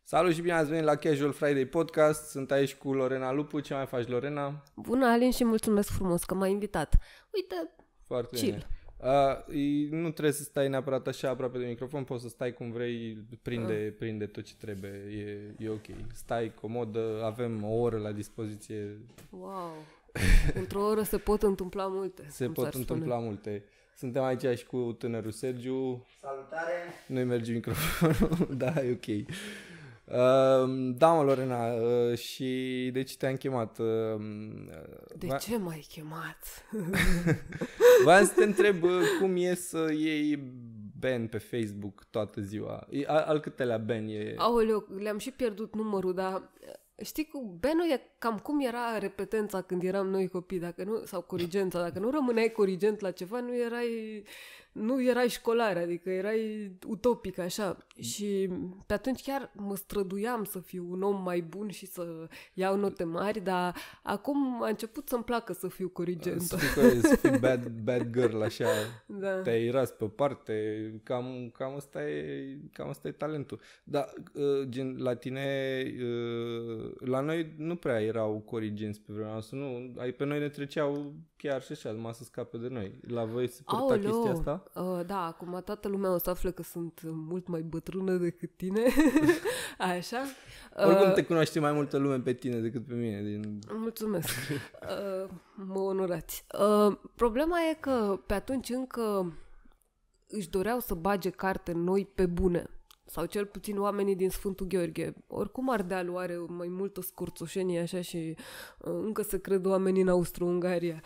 Salut și bine ați venit la Casual Friday Podcast. Sunt aici cu Lorena Lupu. Ce mai faci, Lorena? Bună, Alin, și mulțumesc frumos că m-ai invitat. Uite, Foarte chill. Bine. Nu trebuie să stai neapărat așa aproape de microfon, poți să stai cum vrei, prinde tot ce trebuie, e ok. Stai comodă, avem o oră la dispoziție. Wow, într-o oră se pot întâmpla multe. Se pot întâmpla multe. Suntem aici și cu tânărul Sergiu. Salutare! Nu-i merge microfonul, da, e ok. Da, mă, Lorena, și de ce te-am chemat? De ce m-ai chemat? Voiam să te întreb cum e să iei ban pe Facebook toată ziua. Al câtelea ban e? Aoleu, le-am și pierdut numărul, dar știi, cu banul e cam cum era repetența când eram noi copii, dacă nu, sau corigența. Dacă nu rămâneai corigent la ceva, nu erai școlar, adică erai utopic, așa. Și pe atunci chiar mă străduiam să fiu un om mai bun și să iau note mari, dar acum a început să-mi placă să fiu corigentă. Să fii bad girl, așa, Da. te-ai ras pe parte, cam ăsta e talentul. Dar, gen, la tine, la noi nu prea erau corigenți pe vremea noastră, nu? Pe noi ne treceau chiar și așa, numai să scape de noi. La voi se purta chestia asta? Da, acum toată lumea o să afle că sunt mult mai bătrână decât tine. Așa. Oricum te cunoaște mai multă lume pe tine decât pe mine. Mulțumesc. Mă onorați. Problema e că pe atunci încă își doreau să bage carte noi pe bune. Sau cel puțin oamenii din Sfântul Gheorghe. Oricum Ardealul are mai multă scurțușenie așa și încă se cred oamenii în Austro-Ungaria.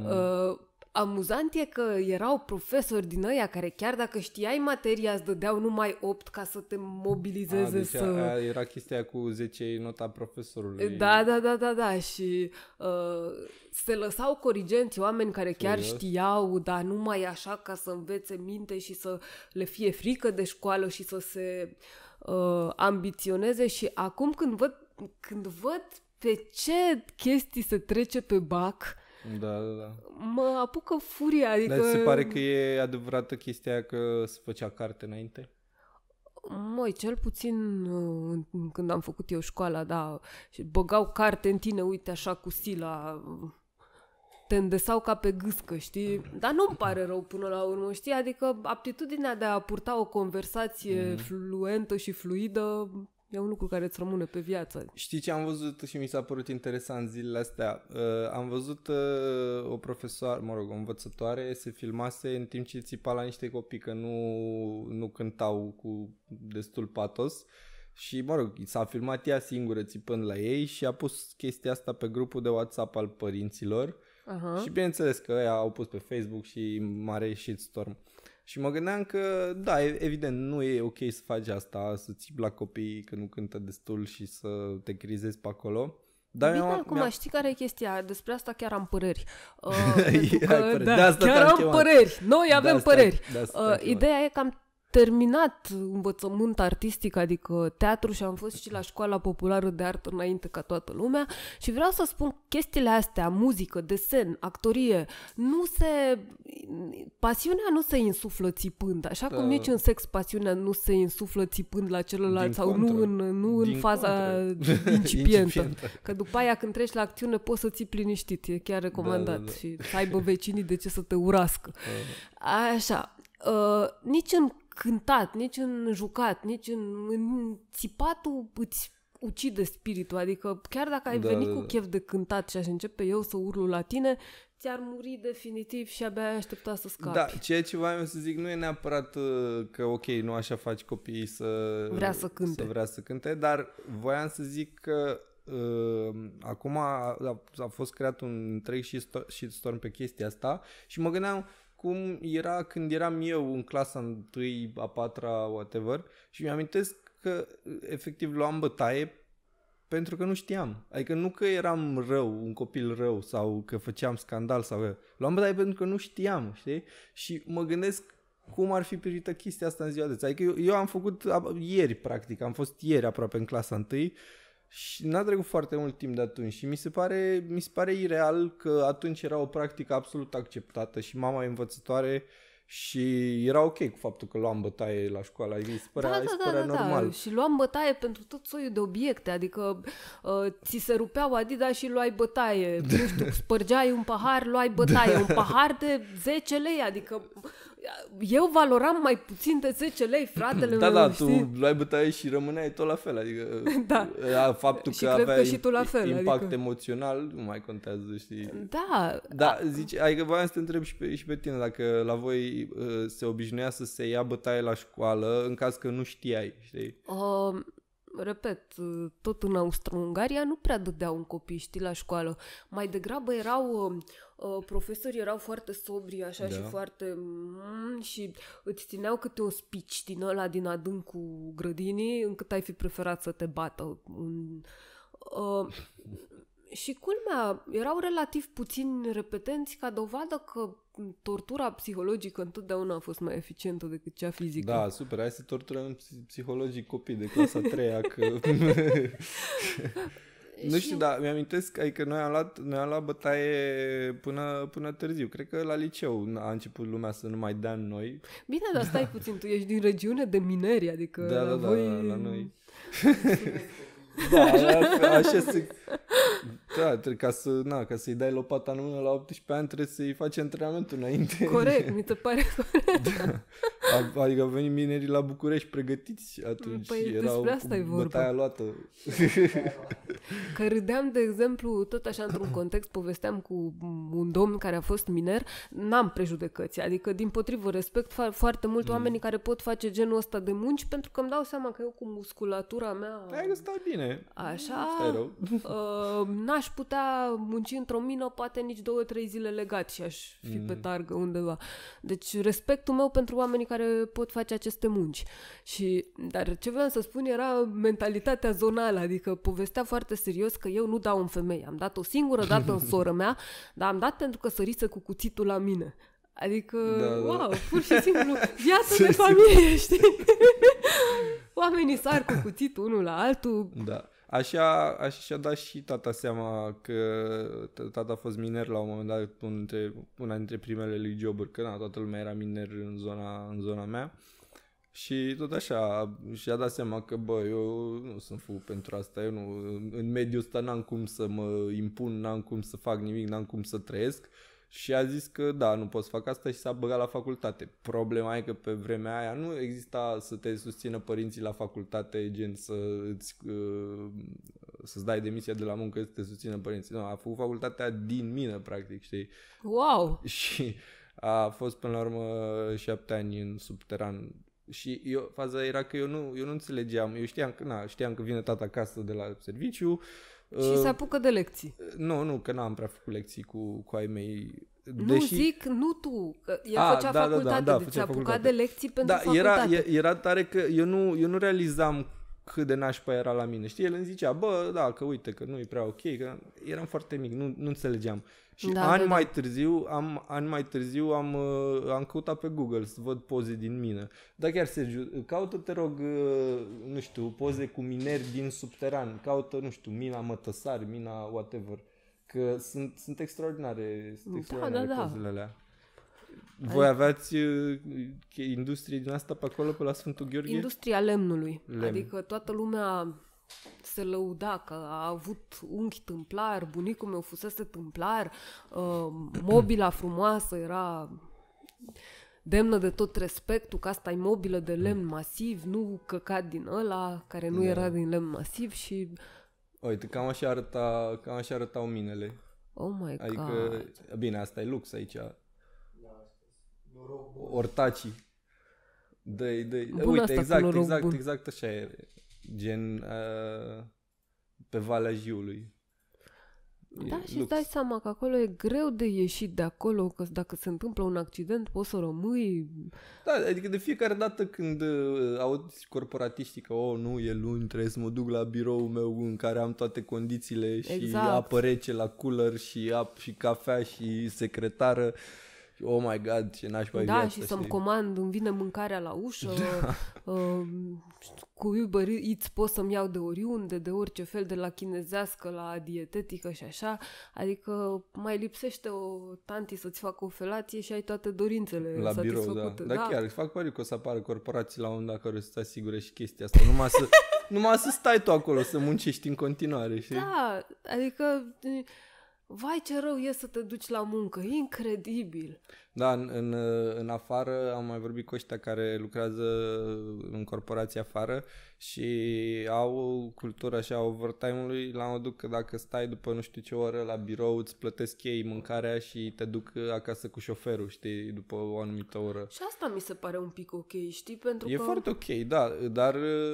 Amuzant e că erau profesori din ăia care chiar dacă știai materia îți dădeau numai 8 ca să te mobilizeze deci să... era chestia cu 10 nota profesorului. Da. Și se lăsau corigenți oameni care chiar știau, dar numai așa ca să învețe minte și să le fie frică de școală și să se ambiționeze. Și acum când văd pe ce chestii se trece pe BAC, Da. mă apucă furia, adică... Dar se pare că e adevărată chestia aia că se făcea carte înainte? Măi, cel puțin când am făcut eu școala, da, și băgau carte în tine, uite așa cu sila, te îndesau ca pe gâscă, știi? Dar nu-mi pare rău până la urmă, știi? Adică aptitudinea de a purta o conversație fluentă și fluidă e un lucru care îți rămâne pe viață. Știi ce am văzut și mi s-a părut interesant zilele astea? Am văzut o profesoară, o învățătoare, se filmase în timp ce țipa la niște copii, că nu cântau cu destul patos. Și, s-a filmat ea singură țipând la ei și a pus chestia asta pe grupul de WhatsApp al părinților. Uh-huh. Și bineînțeles că ăia au pus pe Facebook și mare shitstorm. Și mă gândeam că, da, evident, nu e ok să faci asta, să țipi la copii că nu cântă destul și să te crizezi pe acolo. Dar bine, acum știi care e chestia? Despre asta chiar am păreri. Chiar am păreri. Noi avem păreri. Ideea e că am terminat învățământ artistic, adică teatru, și am fost și la școala populară de artă înainte ca toată lumea și vreau să spun chestiile astea, muzică, desen, actorie, pasiunea nu se insuflă țipând, așa cum nici în sex pasiunea nu se insuflă țipând la celălalt sau nu în faza incipientă. Că după aia când treci la acțiune poți să țipi liniștit, e chiar recomandat și să aibă vecinii de ce să te urască. Așa. Nici în cântat, nici în jucat, nici în țipatul îți ucide spiritul, adică chiar dacă ai venit cu chef de cântat și aș începe eu să urlu la tine, ți-ar muri definitiv și abia ai aștepta să scapi. Da, ceea ce voiam să zic nu e neapărat că ok, nu așa faci copiii să vrea să cânte, dar voiam să zic că acum a fost creat un întreg shitstorm pe chestia asta și mă gândeam cum era când eram eu în clasa 1, a 4-a, whatever, și mi-amintesc că efectiv luam bătaie pentru că nu știam. Adică nu că eram rău, un copil rău sau că făceam scandal sau că luam bătaie pentru că nu știam, știi? Și mă gândesc cum ar fi privită chestia asta în ziua de azi. Adică eu am făcut ieri, practic, am fost ieri aproape în clasa 1 și n-a trecut foarte mult timp de atunci și mi se pare ireal că atunci era o practică absolut acceptată și mama e învățătoare Și era ok cu faptul că luam bătaie la școală, adică îi părea normal. Da. Și luam bătaie pentru tot soiul de obiecte, adică ți se rupeau Adidas și luai bătaie, nu știu, spărgeai un pahar, luai bătaie, un pahar de 10 lei, adică eu valoram mai puțin de 10 lei, fratele meu, Da, știi? tu luai bătaie și rămâneai tot la fel, adică faptul și că avea și tu la fel, impact emoțional nu mai contează, știi? Da. Zici, adică voiam să te întreb și pe tine dacă la voi se obișnuia să se ia bătaie la școală în caz că nu știai, știi? Repet, tot în Austro-Ungaria nu prea dădeau un copii, știi, la școală. Mai degrabă erau... profesorii erau foarte sobri așa și foarte și îți țineau câte un speech din ăla din adâncul grădinii încât ai fi preferat să te bată. Și culmea, erau relativ puțini repetenți ca dovadă că tortura psihologică întotdeauna a fost mai eficientă decât cea fizică. Da, super, hai să torturăm psihologic copii de clasa 3-a că... Nu știu, dar mi-amintesc că noi am luat bătaie până târziu. Cred că la liceu a început lumea să nu mai dea în noi. Bine, dar stai puțin, tu ești din regiune de mineri, adică la voi... la noi. Da, așa se... Da, ca să-i dai lopata în mână la 18 ani trebuie să-i faci antrenamentul înainte. Corect, mi se pare corect. Da. Adică au venit minerii la București pregătiți atunci. Păi erau cu bătaia luată. Că râdeam, de exemplu, tot așa într-un context, povesteam cu un domn care a fost miner, n-am prejudecăți, adică dimpotrivă respect foarte mult oamenii care pot face genul ăsta de munci, pentru că îmi dau seama că eu cu musculatura mea... Hai că stai bine. Așa, stai rău. N-aș putea munci într-o mină poate nici 2-3 zile legat și aș fi pe targă undeva. Deci respectul meu pentru oamenii care pot face aceste munci. Dar ce vreau să spun era mentalitatea zonală, adică povestea foarte serios că eu nu dau în femei. Am dat o singură dată în soră mea, dar am dat pentru că sărise cu cuțitul la mine. Adică, wow, pur și simplu, viață de familie, știi? Oamenii sar cu cuțitul unul la altul. Da. Așa și-a dat și tata seama că tata a fost miner la un moment dat, una dintre primele lui joburi, că toată lumea era miner în zona mea. Și tot așa și-a dat seama că eu nu sunt făcut pentru asta, eu nu, în mediul ăsta n-am cum să mă impun, n-am cum să fac nimic, n-am cum să trăiesc. Și a zis că da, nu pot să fac asta și s-a băgat la facultate. Problema e că pe vremea aia nu exista să te susțină părinții la facultate, gen să-ți dai demisia de la muncă, să te susțină părinții. Nu, a făcut facultatea din mină, practic, știi? Wow! Și a fost până la urmă 7 ani în subteran. Și faza era că eu nu înțelegeam. Eu știam că vine tata acasă de la serviciu. Și se apucă de lecții. Nu, că n-am prea făcut lecții cu ai mei. Nu tu, că el făcea facultate, deci se apuca de lecții pentru facultate. Era tare că eu nu realizam cât de nașpa era la mine. Știi, el îmi zicea, că uite, că nu e prea ok, că eram foarte mic, nu înțelegeam. Și ani mai târziu am căutat pe Google să văd poze din mină. Dar chiar, Sergiu, caută, te rog, nu știu, poze cu mineri din subteran. Caută, nu știu, mina Mătăsari, mina whatever. Că sunt extraordinare, pozele alea. Voi aveați industrie din asta pe acolo, pe la Sfântul Gheorghe? Industria lemnului. Adică toată lumea se lăuda că a avut unchi tâmplar, bunicul meu fusese tâmplar, mobila frumoasă era demnă de tot respectul, că asta e mobilă de lemn masiv, nu căcat din ăla, care nu era din lemn masiv și... Uite, cam așa arătau minele. Oh my God. Adică, bine, asta e lux aici. Ortacii. Uite, exact așa e. Gen pe Valea Jiului. Da, și îți dai seama că acolo e greu de ieșit de acolo, că dacă se întâmplă un accident poți să rămâi. Da, adică de fiecare dată când auzi corporatiștii că nu, e luni, trebuie să mă duc la biroul meu în care am toate condițiile și apă rece la cooler și cafea și secretară oh my god, ce nașpa da, viața, și să-mi comand, îmi vine mâncarea la ușă, cu Uber Eats pot să-mi iau de oriunde, de orice fel, de la chinezească la dietetică și așa, adică mai lipsește o tanti să-ți facă o felație și ai toate dorințele la satisfăcute. Birou, da. Chiar, îți fac pariu că o să apară corporații la un moment dat care să-ți asigure și chestia asta, numai să stai tu acolo, să muncești în continuare, știi? Da, adică... Vai, ce rău e să te duci la muncă, incredibil. Da, în afară am mai vorbit cu ăștia care lucrează în corporații afară și au cultura așa overtime-ului la modul că dacă stai după nu știu ce oră la birou îți plătesc ei mâncarea și te duc acasă cu șoferul, știi, după o anumită oră. Și asta mi se pare un pic ok, știi, pentru că... E foarte ok, da, dar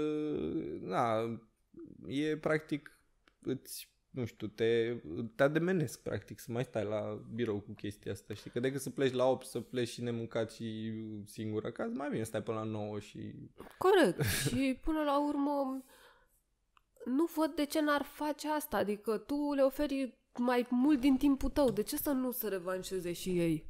na, e practic nu știu, te ademenesc, practic, să mai stai la birou cu chestia asta, știi? Că decât să pleci la 8, să pleci și nemâncat și singur acasă, mai bine stai până la 9 și... Corect. Și până la urmă, nu văd de ce n-ar face asta. Adică tu le oferi mai mult din timpul tău. De ce să nu se revanșeze și ei?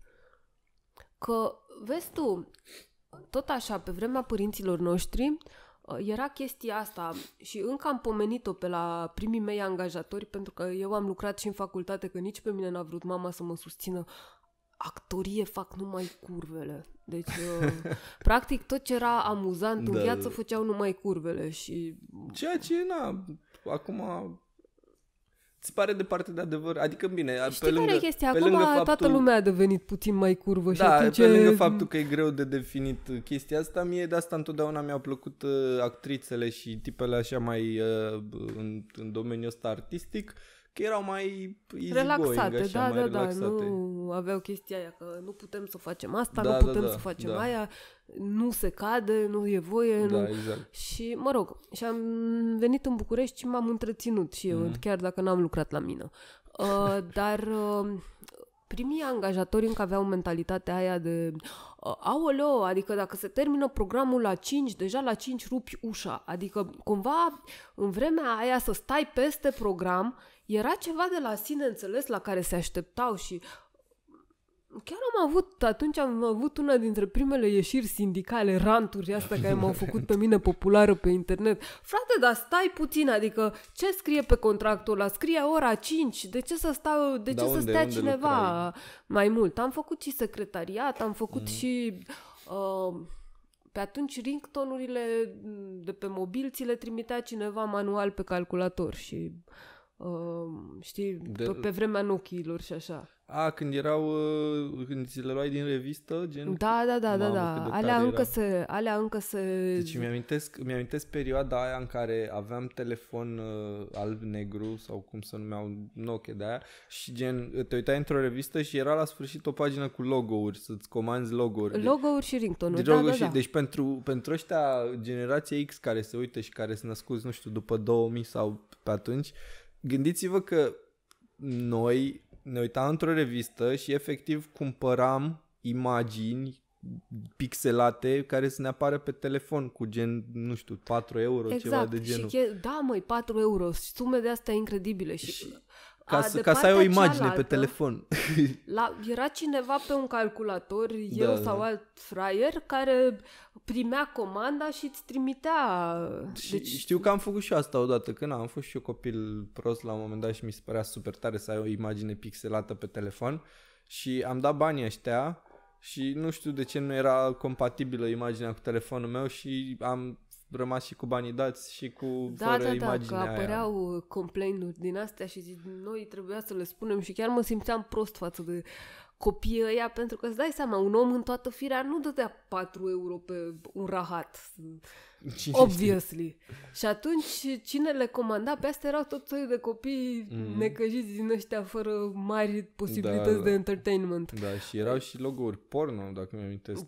Că, vezi tu, tot așa, pe vremea părinților noștri, era chestia asta și încă am pomenit-o pe la primii mei angajatori, pentru că eu am lucrat și în facultate, că nici pe mine n-a vrut mama să mă susțină. Actorie fac numai curvele. Deci, practic, tot ce era amuzant în viață făceau numai curvele și... Ceea ce, acum... Ți pare departe de adevăr? Adică bine, știi care e chestia? Acum toată lumea a devenit puțin mai curvă și atunci... pe lângă faptul că e greu de definit chestia asta, mie de asta întotdeauna mi-au plăcut actrițele și tipele așa mai în domeniul ăsta artistic, că erau mai relaxate, așa, mai relaxate. Nu aveau chestia aia că nu putem să facem asta, nu putem să facem aia, nu se cade, nu e voie. Da, nu... exact. Și, mă rog, și am venit în București și m-am întreținut și eu, chiar dacă n-am lucrat la mină. Dar primii angajatori încă aveau mentalitatea aia de aoleo, adică dacă se termină programul la 5, deja la 5 rupi ușa. Adică cumva în vremea aia să stai peste program era ceva de la sine înțeles la care se așteptau și chiar am avut una dintre primele ieșiri sindicale, ranturi astea care m-au făcut pe mine populară pe internet. Frate, dar stai puțin, adică ce scrie pe contractul ăla? Scrie ora 5, de ce să stea cineva mai mult? Am făcut și secretariat, am făcut și... pe atunci ringtone-urile de pe mobil ți le trimitea cineva manual pe calculator și... știi, pe vremea Nokia-ilor și așa. Când ți le luai din revistă, gen... Da. Alea încă se... Deci mi-amintesc perioada aia în care aveam telefon alb-negru sau cum se numeau, Nokia de aia, și gen te uitai într-o revistă și era la sfârșit o pagină cu logo-uri, să-ți comanzi logo-uri. Logo-uri și ringtone-uri, Deci pentru ăștia generația X care se uită și care se născuți, nu știu, după 2000 sau pe atunci, gândiți-vă că noi ne uitam într-o revistă și efectiv cumpăram imagini pixelate care să ne apară pe telefon cu gen, nu știu, 4 euro, exact. Ceva de genul. Și 4 euro, sume de astea incredibile și ca să ai o imagine pe telefon. Era cineva pe un calculator, eu sau alt fraier, care primea comanda și îți trimitea... Știu că am făcut și asta odată, când am fost și eu copil prost la un moment dat și mi se părea super tare să ai o imagine pixelată pe telefon și am dat banii ăștia și nu știu de ce nu era compatibilă imaginea cu telefonul meu și am rămas și cu banii dați și cu fără imaginea aia. Că apăreau complaint-uri din astea și noi trebuia să le spunem și chiar mă simțeam prost față de copiii ăia, pentru că îți dai seama, un om în toată firea nu dădea 4 euro pe un rahat. Obviously. Și atunci cine le comanda? Pe astea erau tot soiul de copii necăjiți din ăștia fără mari posibilități de entertainment. Da, și erau și logo-uri porno, dacă mi-am amintesc.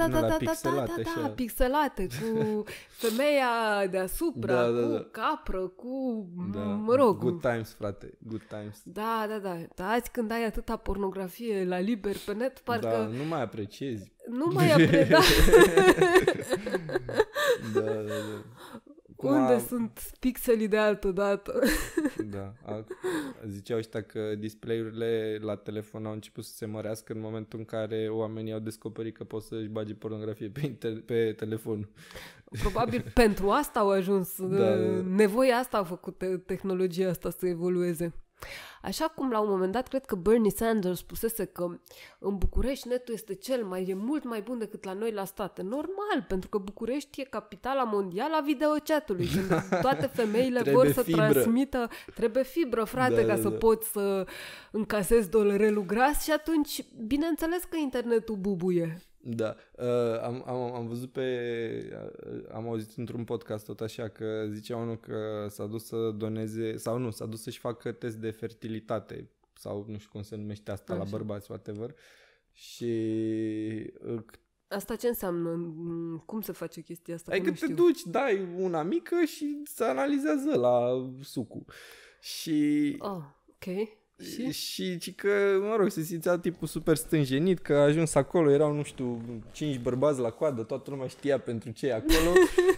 Da, pixelate, cu femeia deasupra, cu capră, cu, mă rog. Good times, frate, good times. Da. Dar azi când ai atâta pornografie la liber pe net, parcă... Da, nu mai apreciezi. Nu mai apreciezi, Da. Unde sunt pixelii de altă dată? Da. Ziceau ăștia că display-urile la telefon au început să se mărească în momentul în care oamenii au descoperit că pot să-și bage pornografie pe telefon. Probabil pentru asta au ajuns. Da. Nevoia asta a făcut tehnologia asta să evolueze. Așa cum la un moment dat cred că Bernie Sanders spusese că în București netul e mult mai bun decât la noi la state. Normal, pentru că București e capitala mondială a videochatului. Când toate femeile vor să transmită, trebuie fibră, frate, ca să poți să încasezi dolarelul gras și atunci, bineînțeles că internetul bubuie. Da, am văzut am auzit într-un podcast tot așa că zicea unul că s-a dus să doneze, sau nu, s-a dus să-și facă test de fertilitate sau nu știu cum se numește asta, așa, la bărbați, whatever. Și asta ce înseamnă? Cum se face chestia asta? Adică te duci, dai una mică și se analizează la sucul. Și ok. Și că, mă rog, se simțea tipul super stânjenit, că a ajuns acolo, erau, nu știu, 5 bărbați la coadă, toată lumea știa pentru ce e acolo.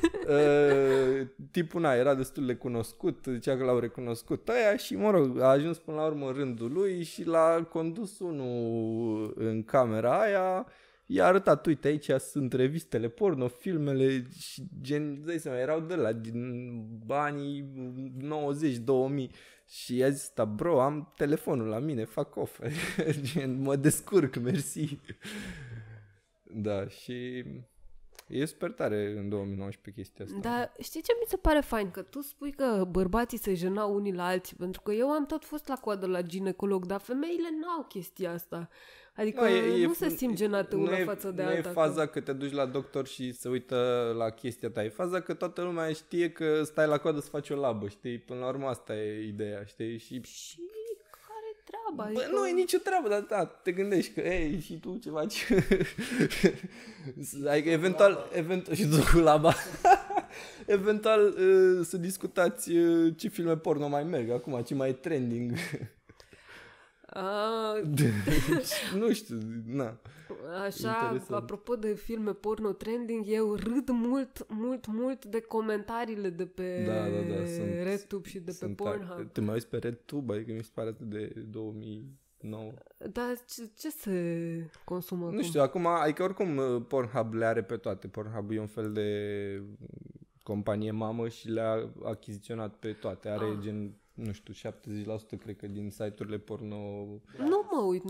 Tipul era destul de cunoscut, zicea că l-au recunoscut aia și, mă rog, a ajuns până la urmă rândul lui și l-a condus unul în camera aia, i-a arătat, uite, aici sunt revistele porno, filmele și gen, dai seama, erau de la din anii 90-2000. Și i-a zis, da, bro, am telefonul la mine, fuck off. Mă descurc, mersi. Da, și e super tare în 2019 chestia asta. Dar știi ce mi se pare fain? Că tu spui că bărbații se jenau unii la alții, pentru că eu am tot fost la coadă la ginecolog, dar femeile n-au chestia asta. Adică nu se simt jenate una față de alta. Nu e faza că te duci la doctor și se uită la chestia ta. E faza că toată lumea știe că stai la coadă să faci o labă, știi? Până la urmă asta e ideea, știi? Și care-i treaba? Bă, adică nu e nicio treabă, dar da, te gândești că, ei, și tu ce faci? Adică eventual și tu cu laba. Eventual să discutați ce filme porno mai merg acum, ce mai e trending. Nu știu, na. Așa, interesant. Apropo de filme porno trending, eu râd mult de comentariile de pe RedTube și de pe Pornhub. Te mai uiți pe RedTube? Adică mi se pare atât de 2009. Dar ce se consumă acum? Nu știu, acum, adică oricum Pornhub le are pe toate. Pornhub e un fel de companie mamă și le-a achiziționat pe toate. Are gen, nu știu, 70% cred că din site-urile porno. Nu mă uit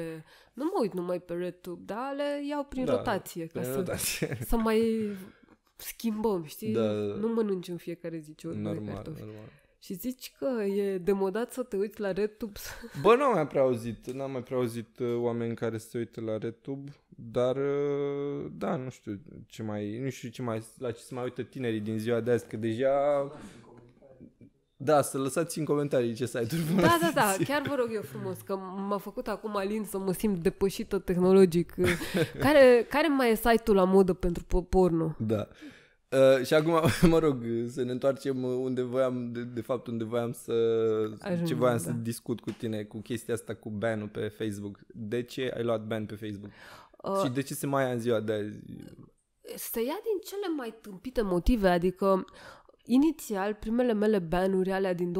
numai pe RedTube, dar le iau prin rotație ca să mai schimbăm, știi? Da. Nu mănânci în fiecare zi ce ori normal. Și zici că e demodat să te uiți la RedTube? Bă, n-am mai prea auzit oameni care se uită la RedTube, dar da, nu știu la ce se mai uită tinerii din ziua de azi, că deja. Da, să lăsați în comentarii ce site-uri vă Da, chiar vă rog eu frumos, că m-a făcut acum Alin să mă simt depășită tehnologic. Care mai e site-ul la modă pentru porno? Da. Și acum, mă rog, să ne întoarcem unde voiam, de fapt unde voiam să discut cu tine, cu chestia asta cu ban-ul pe Facebook. De ce ai luat ban pe Facebook? Și de ce se mai ia în ziua de azi? Se ia din cele mai tâmpite motive, adică inițial, primele mele ban-uri alea din 2011-2012...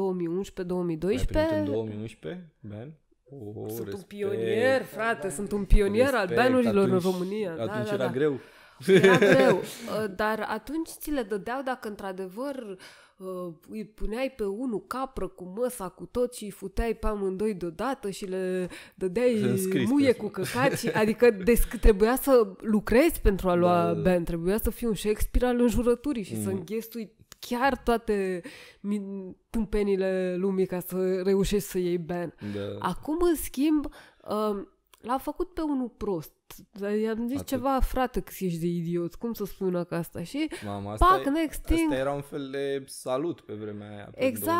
Ai primit în 2011 ban? Sunt un pionier, frate, sunt un pionier al ban-urilor în România. Atunci era greu. Era greu, dar atunci ți le dădeau dacă într-adevăr îi puneai pe unul capră cu măsa cu tot și îi futeai pe amândoi deodată și le dădeai muie cu căcaci, adică trebuia să lucrezi pentru a lua ban, trebuia să fii un Shakespeare al înjurăturii și să înghestui chiar toate tâmpenile lumii ca să reușești să iei ban. Da. Acum, în schimb, l-a făcut pe unul prost. I-am zis ceva, frate, că ești de idiot. Cum să spui una ca asta? Și next thing... Asta era un fel de salut pe vremea aia.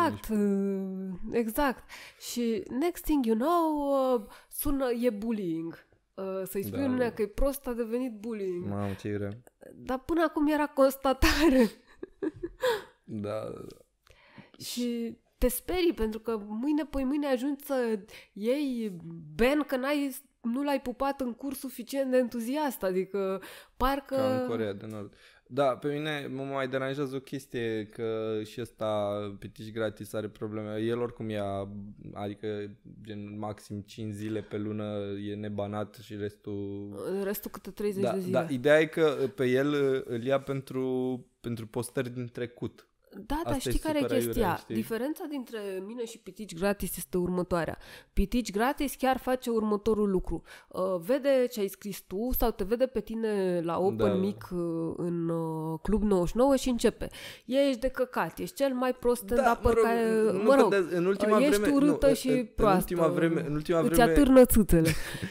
Exact. Și next thing you know, e bullying. Să-i spui unea că e prost, a devenit bullying. Mamă, ce rău. Dar până acum era constatare. Da. Și te sperii pentru că mâine ajungi să iei ban că nu l-ai pupat în curs suficient de entuziast, adică parcă... Ca în Coreea de Nord. Da, pe mine mă mai deranjează o chestie că și ăsta pitici gratis are probleme. El oricum adică gen maxim 5 zile pe lună e nebanat și restul câte 30 de zile. Da, ideea e că pe el îl ia pentru postări din trecut. Da, dar știi care e chestia? Știi? Diferența dintre mine și Pitici Gratis este următoarea. Pitici Gratis chiar face următorul lucru. Vede ce ai scris tu sau te vede pe tine la open mic în Club 99 și începe. Ești de căcat, ești cel mai prost stand-upper care... în ultima ești vreme, urâtă și proastă. În ultima vreme... Îți atârnă țâțele.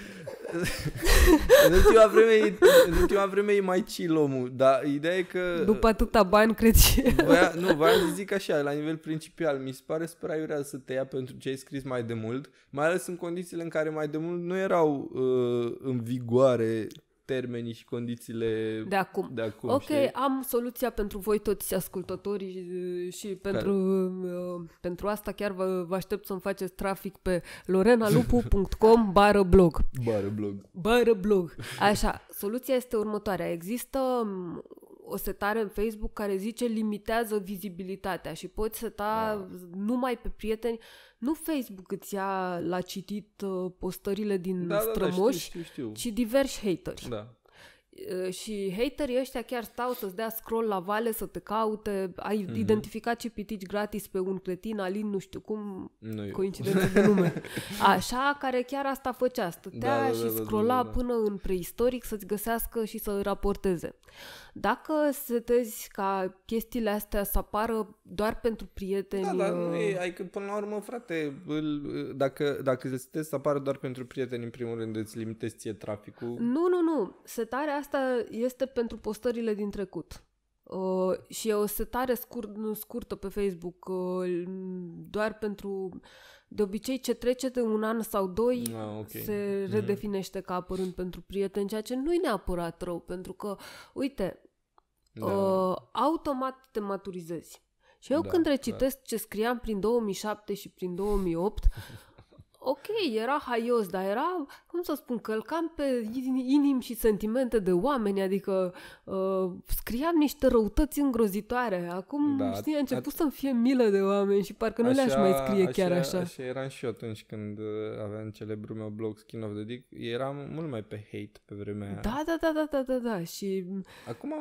în ultima vreme e mai chill omul, dar ideea e că... După atâta bani, cred și... voiam să zic așa, la nivel principal, mi se pare super aiurea să te ia pentru ce ai scris mai de mult, mai ales în condițiile în care mai de mult nu erau în vigoare termenii și condițiile de acum. Ok, știi? Am soluția pentru voi toți ascultătorii și pentru asta chiar vă aștept să-mi faceți trafic pe lorenalupu.com/blog. /blog. Așa, soluția este următoarea. Există o setare în Facebook care zice limitează vizibilitatea și poți seta numai pe prieteni. Nu Facebook îți ia la citit postările din strămoși, știu. ci diversi hateri. Da. Și haterii ăștia chiar stau să-ți dea scroll la vale, să te caute. Ai identificat și Pitici Gratis pe un cretin, Alin, nu știu cum, coincidență de nume. Așa, care chiar asta făcea. Stătea și scrolla până în preistoric să-ți găsească și să raporteze. Dacă setezi ca chestiile astea să apară doar pentru prieteni... Da, dar nu e, adică până la urmă, frate, dacă se setezi să apară doar pentru prieteni, în primul rând îți limitezi ție traficul. Nu. Setarea asta este pentru postările din trecut. Și e o setare scurtă pe Facebook, doar pentru... De obicei, ce trece de un an sau doi se redefinește ca apărând pentru prieteni, ceea ce nu-i neapărat rău, pentru că, uite, automat te maturizezi. Și eu când recitesc ce scriam prin 2007 și prin 2008... Ok, era haios, dar era, cum să spun, călcam pe inimi și sentimente de oameni, adică scriam niște răutăți îngrozitoare. Acum, știi, a început să-mi fie milă de oameni și parcă nu le-aș mai scrie chiar așa. Așa eram și eu atunci când aveam celebrul meu blog Skin of the Dick. Eram mult mai pe hate pe vremea aia. Da. Și... Acum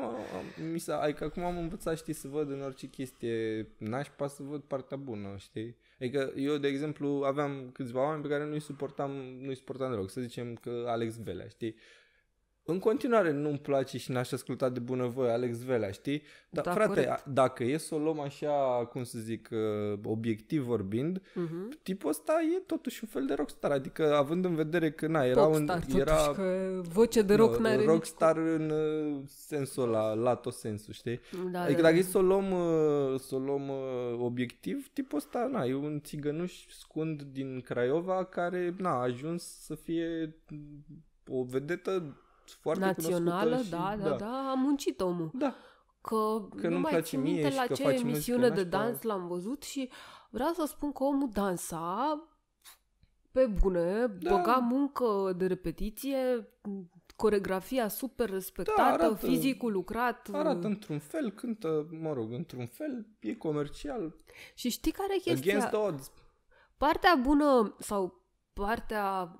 am învățat, știi, să văd în orice chestie nașpa, să văd partea bună, știi? Adică eu, de exemplu, aveam câțiva oameni pe care nu-i suportam deloc. Să zicem că Alex Velea, știi? În continuare nu-mi place și n-aș asculta de bunăvoie Alex Velea, știi? Dar, frate, corect. Dacă e să o luăm așa, cum să zic, obiectiv vorbind, tipul ăsta e totuși un fel de rockstar. Adică, având în vedere că, era că voce de rock n-are rockstar în sensul ăla, lato sensul, știi? Adică dacă e să o luăm obiectiv, tipul ăsta, e un țigănuș scund din Craiova care, a ajuns să fie o vedetă foarte națională, și, da, a muncit omul. Da. Că nu mai țin minte la ce emisiune de dans l-am văzut și vreau să spun că omul dansa pe bune, băga muncă de repetiție, coreografia super respectată, fizicul lucrat. Arată într-un fel, cântă, într-un fel, e comercial. Și știi care e chestia? Against the odds. Partea bună sau partea...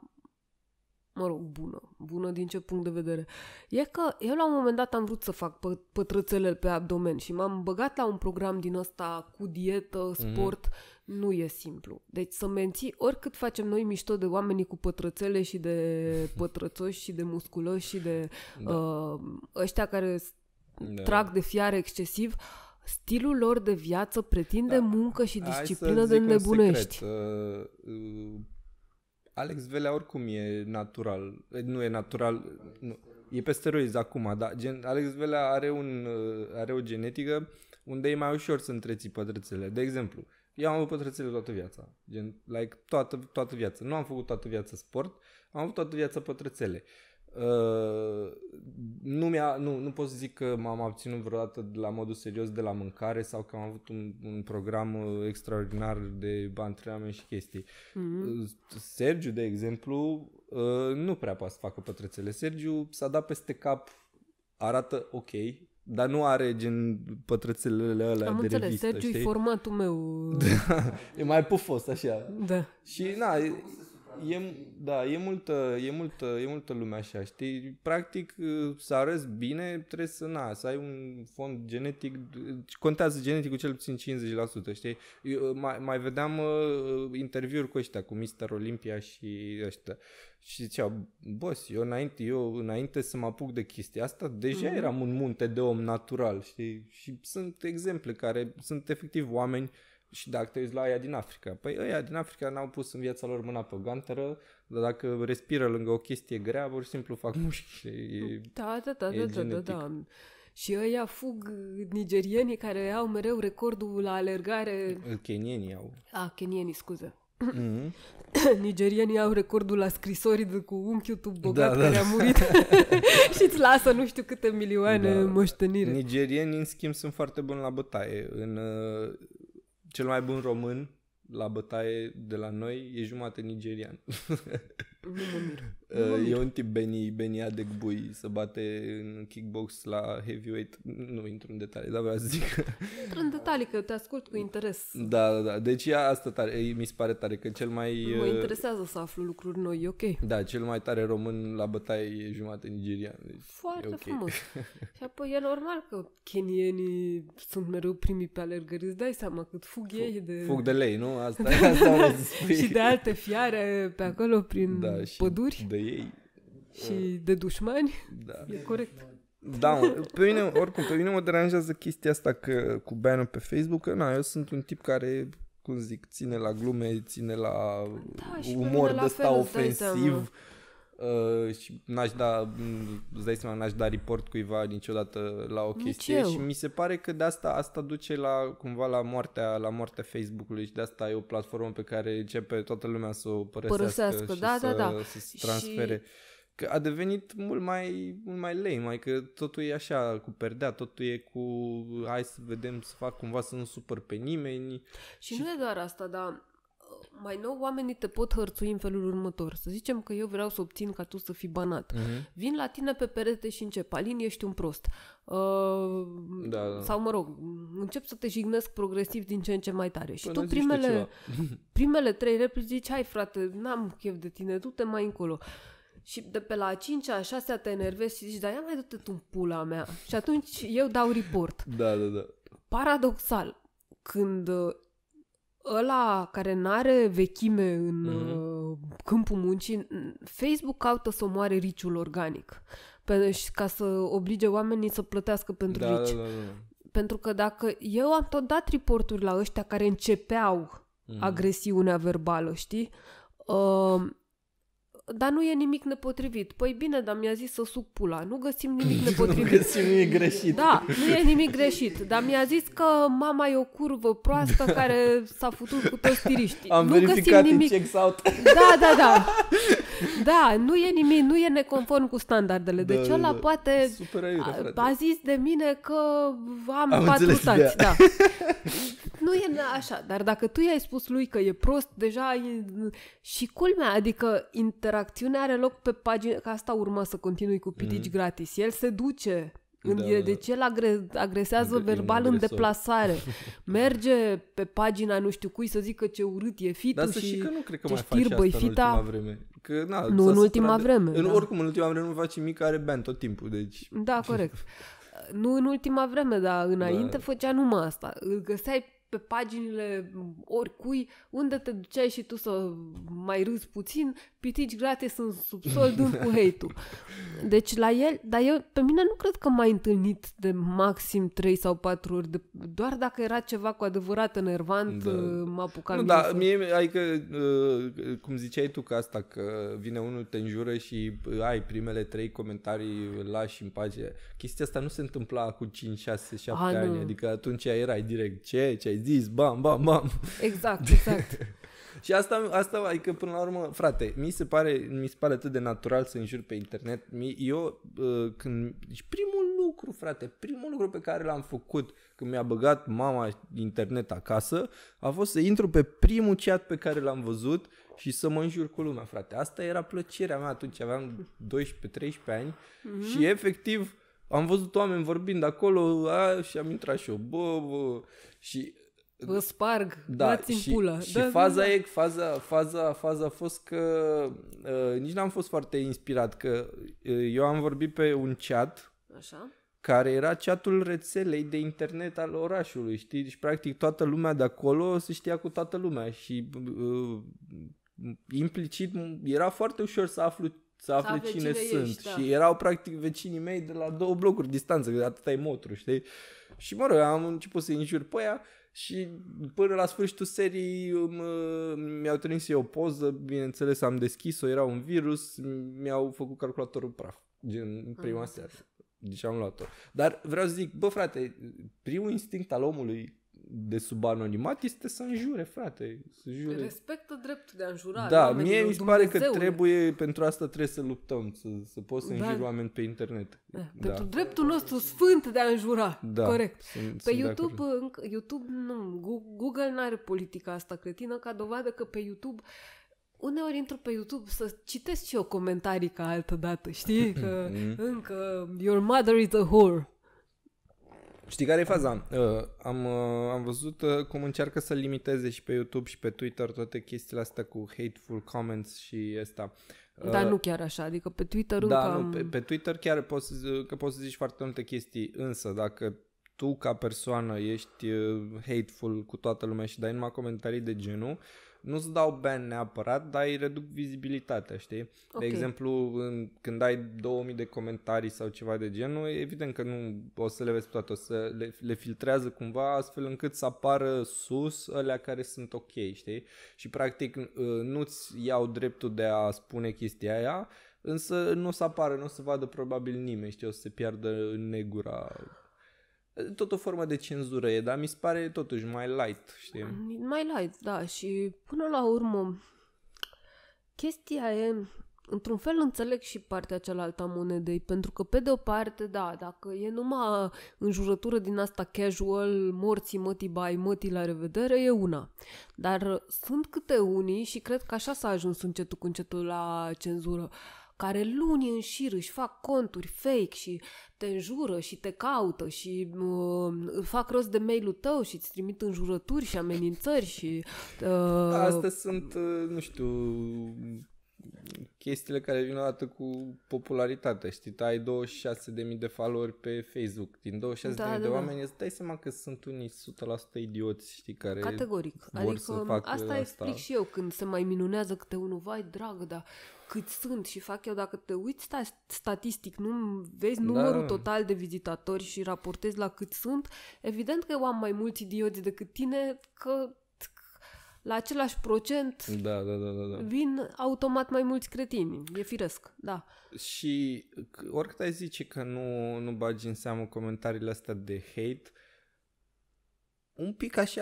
bună din ce punct de vedere, e că eu la un moment dat am vrut să fac pătrățele pe abdomen și m-am băgat la un program din ăsta cu dietă, sport, nu e simplu. Deci să menții, oricât facem noi mișto de oamenii cu pătrățele și de pătrățoși și de musculoși și de ăștia care trag de fiare excesiv, stilul lor de viață pretinde muncă și disciplină de nebunești. Alex Velea oricum e natural. Nu e natural, nu. E pe steroizi acum, dar Alex Velea are o genetică unde e mai ușor să întreții pătrățele. De exemplu, eu am avut pătrățele toată viața. Toată viața. Nu am făcut toată viața sport, am avut toată viața pătrățele. Nu pot să zic că m-am abținut vreodată la modul serios de la mâncare sau că am avut un program extraordinar de antrenament și chestii. Sergiu, de exemplu, nu prea poate să facă pătrățele. Sergiu s-a dat peste cap, arată ok, dar nu are gen pătrățelele alea Am de înțeles, revistă, Sergiu știi? e formatul meu. Da, e mai pufos așa. Da. Și e multă lume așa, știi? Practic, să arăți bine, trebuie să ai un fond genetic, contează geneticul cel puțin 50%, știi? Eu mai vedeam interviuri cu ăștia, cu Mr. Olympia și ăștia. Și ziceau, boss, eu înainte să mă apuc de chestia asta, deja eram un munte de om natural, știi? Și sunt exemple care sunt efectiv oameni. Și dacă te uiți la aia din Africa, păi ăia din Africa n-au pus în viața lor mâna pe o ganteră, dar dacă respiră lângă o chestie grea, pur și simplu fac mușchi. Da. Și ăia fug nigerienii care au mereu recordul la alergare. Kenienii au. Kenienii, scuze. Nigerienii au recordul la scrisori cu unchiul tu bogat care a murit și îți lasă nu știu câte milioane în moștenire. Nigerienii, în schimb, sunt foarte buni la bătaie. Cel mai bun român la bătaie de la noi e jumate nigerian. Nu mă mir. E un tip Beni Adegbui, se bate în kickbox la heavyweight. Nu intru în detalii, dar vreau să zic. Intru în detalii, că te ascult cu interes. Da. Deci asta tare, mi se pare tare că cel mai... Mă interesează să aflu lucruri noi, e ok. Da, cel mai tare român la bătaie e jumate nigerian. Deci foarte frumos. Și apoi e normal că kenienii sunt mereu primii pe alergări. Îți dai seama cât fug ei de... Fug de lei, nu? Asta vreau să spui. Și de alte fiare pe acolo prin păduri. De ei. Și de dușmani. Da. E corect. Da, pe mine mă deranjează chestia asta că cu ban-ul pe Facebook, că eu sunt un tip care, cum zic, ține la glume, ține la umor de ăsta ofensiv. Și n-aș da report cuiva niciodată la o chestie și mi se pare că de asta duce cumva la moartea Facebook-ului și de asta e o platformă pe care începe toată lumea să o părăsească și să se transfere. Că a devenit mult mai lame, mai că totul e așa cu perdea, totul e cu hai să vedem, să fac cumva să nu supăr pe nimeni. Și nu e doar asta, dar mai nou oamenii te pot hărțui în felul următor. Să zicem că eu vreau să obțin ca tu să fii banat. Vin la tine pe perete și încep, Alin, ești un prost. Sau mă rog, încep să te jignesc progresiv din ce în ce mai tare. Și tu primele 3 replici zici, hai frate, n-am chef de tine, du-te mai încolo. Și de pe la 5-a, 6-a te enervezi și zici, ia mai du-te tu în pula mea. Și atunci eu dau report. Da. Paradoxal, când ăla care n-are vechime în câmpul muncii, Facebook caută să omoare riciul organic. Ca să oblige oamenii să plătească pentru rici. Da. Pentru că dacă eu am tot dat reporturi la ăștia care începeau agresiunea verbală, știi? Dar nu e nimic nepotrivit. Păi bine, dar mi-a zis să suc pula. Nu găsim nimic nepotrivit. Nu găsim nimic greșit. Da, nu e nimic greșit. Dar mi-a zis că mama e o curvă proastă care s-a futut cu toți tiriștii. Am verificat în checks out. Da. Da, nu e nimic, nu e neconform cu standardele. Deci ăla poate a zis de mine că am 4 tați. Da. Nu e așa, dar dacă tu i-ai spus lui că e prost, deja și culmea, adică interacțiunea are loc pe pagină, că asta urma să continui cu pitici gratis. El se duce, deci el agresează verbal în deplasare. Merge pe pagina nu știu cui să zică ce urât e fitul și că nu cred că ce mai face asta fita. în ultima vreme. Că, nu în ultima vreme. Oricum, în ultima vreme nu face nimic, are ban tot timpul. Deci... Da, corect. Nu în ultima vreme, dar înainte făcea numai asta. Îl găseai pe paginile oricui, unde te duceai și tu să mai râzi puțin, pitici gratis în subsol dând cu hate-ul. Deci la el, dar pe mine nu cred că m-ai întâlnit de maxim 3 sau 4 ori, doar dacă era ceva cu adevărat enervant, mă apucam. Adică, cum ziceai tu că asta, că vine unul, te înjură și ai primele 3 comentarii, îl lași în pace. Chestia asta nu se întâmpla cu 5, 6, 7 ani, adică atunci erai direct, ce ai zis, bam. Exact. Și asta, adică până la urmă, frate, mi se pare atât de natural să înjur pe internet. Primul lucru pe care l-am făcut când mi-a băgat mama internet acasă a fost să intru pe primul chat pe care l-am văzut și să mă înjur cu lumea, frate. Asta era plăcerea mea atunci, aveam 12-13 ani și efectiv am văzut oameni vorbind acolo și am intrat și eu. Bă, și... Vă sparg, dați în pulă. Și faza a fost că nici n-am fost foarte inspirat, că eu am vorbit pe un chat. Așa. Care era chatul rețelei de internet al orașului, știi? Deci, practic, toată lumea de acolo se știa cu toată lumea și implicit era foarte ușor să aflu cine sunt. Ești, da. Și erau, practic, vecinii mei de la 2 blocuri distanță, că atâta e motru, știi? Și, mă rog, am început să-i înjur pe aia și până la sfârșitul serii mi-au trimis eu o poză, bineînțeles, am deschis-o, era un virus, mi-au făcut calculatorul praf, gen prima seară. Deci am luat-o. Dar vreau să zic, bă frate, primul instinct al omului de sub anonimat este să înjure, frate. Să jure. Respectă dreptul de a înjura. Da, mie mi se pare că pentru asta trebuie să luptăm, să poți să înjuri oameni pe internet. Pentru dreptul nostru sfânt de a înjura. Da, corect. Pe YouTube nu, Google n-are politica asta cretină, ca dovadă că pe YouTube... Uneori intru pe YouTube să citesc și eu comentarii ca altă dată, știi? Că încă your mother is a whore. Știi care e faza? Am văzut cum încearcă să limiteze și pe YouTube și pe Twitter toate chestiile astea cu hateful comments și asta. Dar nu chiar așa, adică pe Twitter pe Twitter chiar poți să zici foarte multe chestii, însă dacă tu ca persoană ești hateful cu toată lumea și dai numai comentarii de genul, nu-ți dau ban neapărat, dar îi reduc vizibilitatea, știi? Okay. De exemplu, când ai 2000 de comentarii sau ceva de genul, evident că nu o să le vezi toate, o să le filtrează cumva astfel încât să apară sus alea care sunt ok, știi? Și practic nu-ți iau dreptul de a spune chestia aia, însă nu o să apară, nu o să vadă probabil nimeni, știi? O să se piardă în negura... Tot o formă de cenzură e, dar mi se pare totuși mai light, știi? Mai light, da, și până la urmă chestia e, într-un fel înțeleg și partea cealaltă a monedei, pentru că pe de o parte, da, dacă e numai înjurătură din asta casual, morții, mătii, bai, mătii, la revedere, e una. Dar sunt câte unii și cred că așa s-a ajuns încetul cu încetul la cenzură, care luni în șir își fac conturi fake și te înjură și te caută și fac rost de mail-ul tău și îți trimit înjurături și amenințări și... Astea sunt, nu știu, chestiile care vin odată cu popularitatea, știi? Tu ai 26.000 de followeri pe Facebook. Din 26.000 de oameni îți dai seama că sunt unii 100% idioți, știi, care categoric. Vor adică să facă asta explic și eu când se mai minunează câte unul, vai dragă, dar cât sunt și fac eu, dacă te uiți statistic, nu vezi numărul total de vizitatori și raportezi la cât sunt, evident că eu am mai mulți idioți decât tine, că la același procent vin automat mai mulți cretini. E firesc, da. Și oricât ai zice că nu bagi în seamă comentariile astea de hate, un pic așa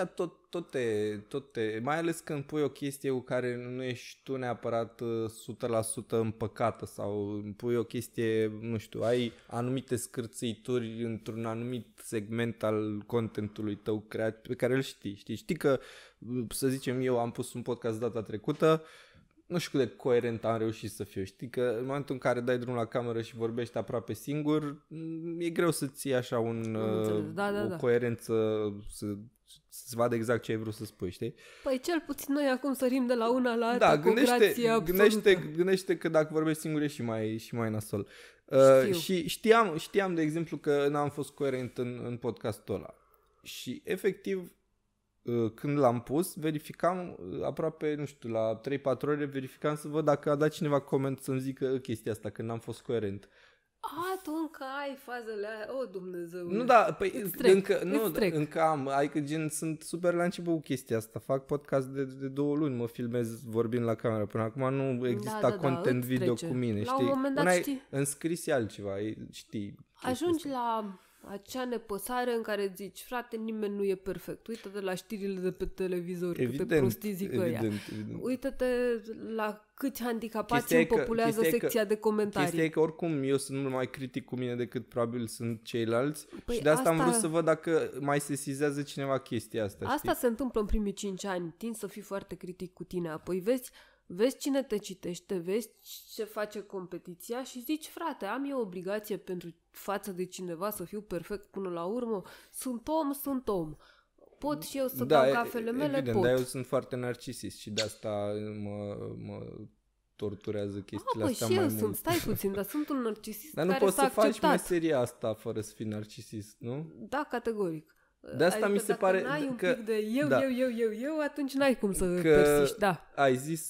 toate, mai ales când pui o chestie cu care nu ești tu neapărat 100% împăcată sau pui o chestie, nu știu, ai anumite scârțâituri într-un anumit segment al contentului tău creat pe care îl știi că, să zicem, eu am pus un podcast data trecută, nu știu cât de coerent am reușit să fiu. Știi că în momentul în care dai drumul la cameră și vorbești aproape singur, e greu să ții așa o coerență, să-ți vadă exact ce ai vrut să spui, știi? Păi cel puțin noi acum sărim de la una la alta cu grație absolută. Gândește că dacă vorbești singur e și mai nasol. Și știam, de exemplu, că n-am fost coerent în podcastul ăla. Și efectiv, când l-am pus, verificam aproape, nu știu, la 3-4 ore verificam să văd dacă a dat cineva coment să-mi zică chestia asta, că n-am fost coerent. Tu încă ai fazele aia, Dumnezeu. Nu, da, păi încă am, adică gen sunt super la început cu chestia asta, fac podcast de 2 luni, mă filmez vorbind la cameră, până acum nu exista content video cu mine, știi? La un moment dat, știi? Înscris altceva, știi. Ajungi la acea nepăsare în care zici, frate, nimeni nu e perfect. Uită-te la știrile de pe televizor, câte prostii zic ăia. Uită-te la câți handicapați îmi populează secția de comentarii. Chestia e că oricum eu sunt mult mai critic cu mine decât probabil sunt ceilalți și de asta am vrut să văd dacă mai sesizează cineva chestia asta. Asta se întâmplă în primii 5 ani. Tind să fii foarte critic cu tine, apoi vezi vezi cine te citește, vezi ce face competiția și zici, frate, am eu obligație față de cineva să fiu perfect până la urmă? Sunt om. Pot și eu să dau gafele mele? Evident, pot. Dar eu sunt foarte narcisist și de asta mă torturează chestiile astea și mai eu mult. sunt, stai puțin, dar sunt un narcisist dar nu care poți s-a să acceptat. faci meseria asta fără să fii narcisist, nu? Da, categoric. De asta adică mi se dacă pare n-ai un că pic de eu, atunci n-ai cum să persiști, da. Ai zis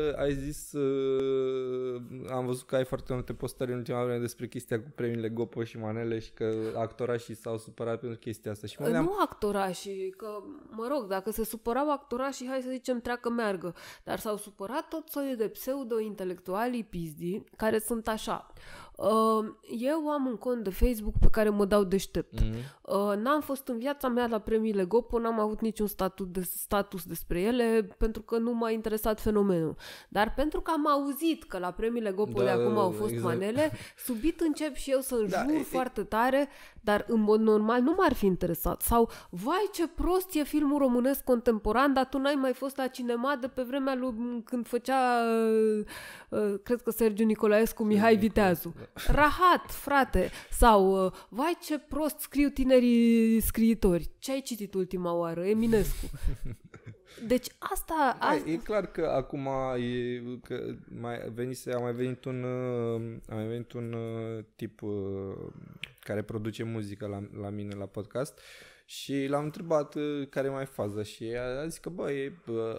am văzut că ai foarte multe postări în ultima vreme despre chestia cu premiile Gopo și Manele și că actorașii s-au supărat pentru chestia asta. Și nu actorașii, că, mă rog, dacă se supărau actorașii, hai să zicem treacă meargă, dar s-au supărat tot soiul de pseudo-intelectualii pizdi, care sunt așa. Eu am un cont de Facebook pe care mă dau deștept. N-am fost în viața mea la premiile Gopo, n-am avut niciun status despre ele, pentru că nu m-a interesat fenomenul. Dar pentru că am auzit că la premiile Gopo de acum au fost manele, subit încep și eu să înjur foarte tare, dar în mod normal nu m-ar fi interesat. Sau, vai ce prost e filmul românesc contemporan, dar tu n-ai mai fost la cinema de pe vremea lui când făcea, cred că Sergiu Nicolaescu, Mihai Viteazu. Rahat, frate. Sau, vai ce prost scriu tinerii scriitori. Ce ai citit ultima oară? Eminescu. Deci asta... E clar că acum a mai venit un tip care produce muzică la mine la podcast și l-am întrebat care mai e faza și a zis că e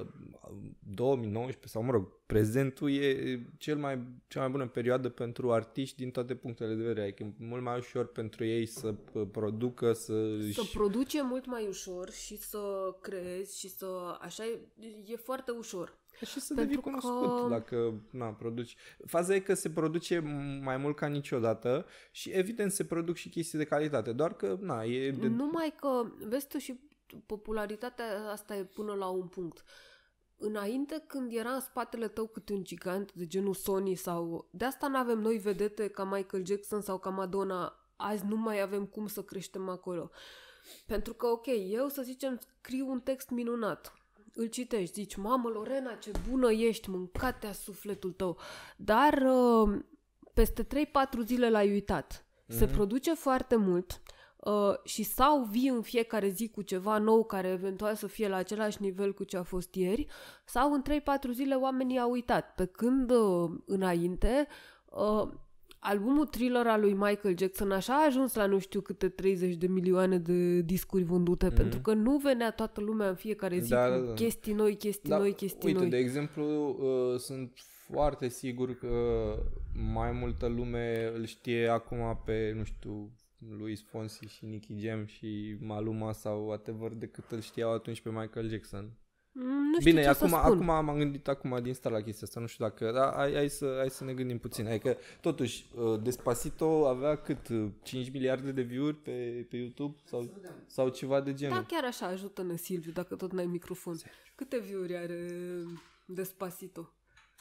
2019 sau mă rog, prezentul e cea mai bună perioadă pentru artiști din toate punctele de vedere. Adică e mult mai ușor pentru ei să producă, să produce mult mai ușor și să creezi și să... Așa e foarte ușor. Și să devii cunoscut dacă produci. Faza e că se produce mai mult ca niciodată și evident se produc și chestii de calitate, doar că Numai că, vezi tu, și popularitatea asta e până la un punct. Înainte, când era în spatele tău câte un gigant de genul Sony sau... De asta n-avem noi vedete ca Michael Jackson sau ca Madonna. Azi nu mai avem cum să creștem acolo. Pentru că, ok, eu, să zicem, scriu un text minunat. Îl citești, zici, mamă, Lorena, ce bună ești, mâncatea sufletul tău. Dar peste 3-4 zile l-ai uitat. Se produce foarte mult și sau vii în fiecare zi cu ceva nou care eventual să fie la același nivel cu ce a fost ieri, sau în 3-4 zile oamenii au uitat. Pe când înainte... albumul Thriller al lui Michael Jackson așa a ajuns la nu știu câte 30 de milioane de discuri vândute, pentru că nu venea toată lumea în fiecare zi cu chestii noi, noi. Uite, de exemplu, sunt foarte sigur că mai multă lume îl știe acum pe, nu știu, Luis Fonsi și Nicky Jam și Maluma sau whatever decât îl știau atunci pe Michael Jackson. Nu știu. Bine, acum m-am gândit din start la chestia asta, nu știu dacă, dar hai să ne gândim puțin. Adică, totuși, Despacito avea cât 5 miliarde de view-uri pe YouTube sau ceva de genul. Da, chiar așa, ajută-ne, Silviu, dacă tot n-ai microfon. Câte view-uri are Despacito?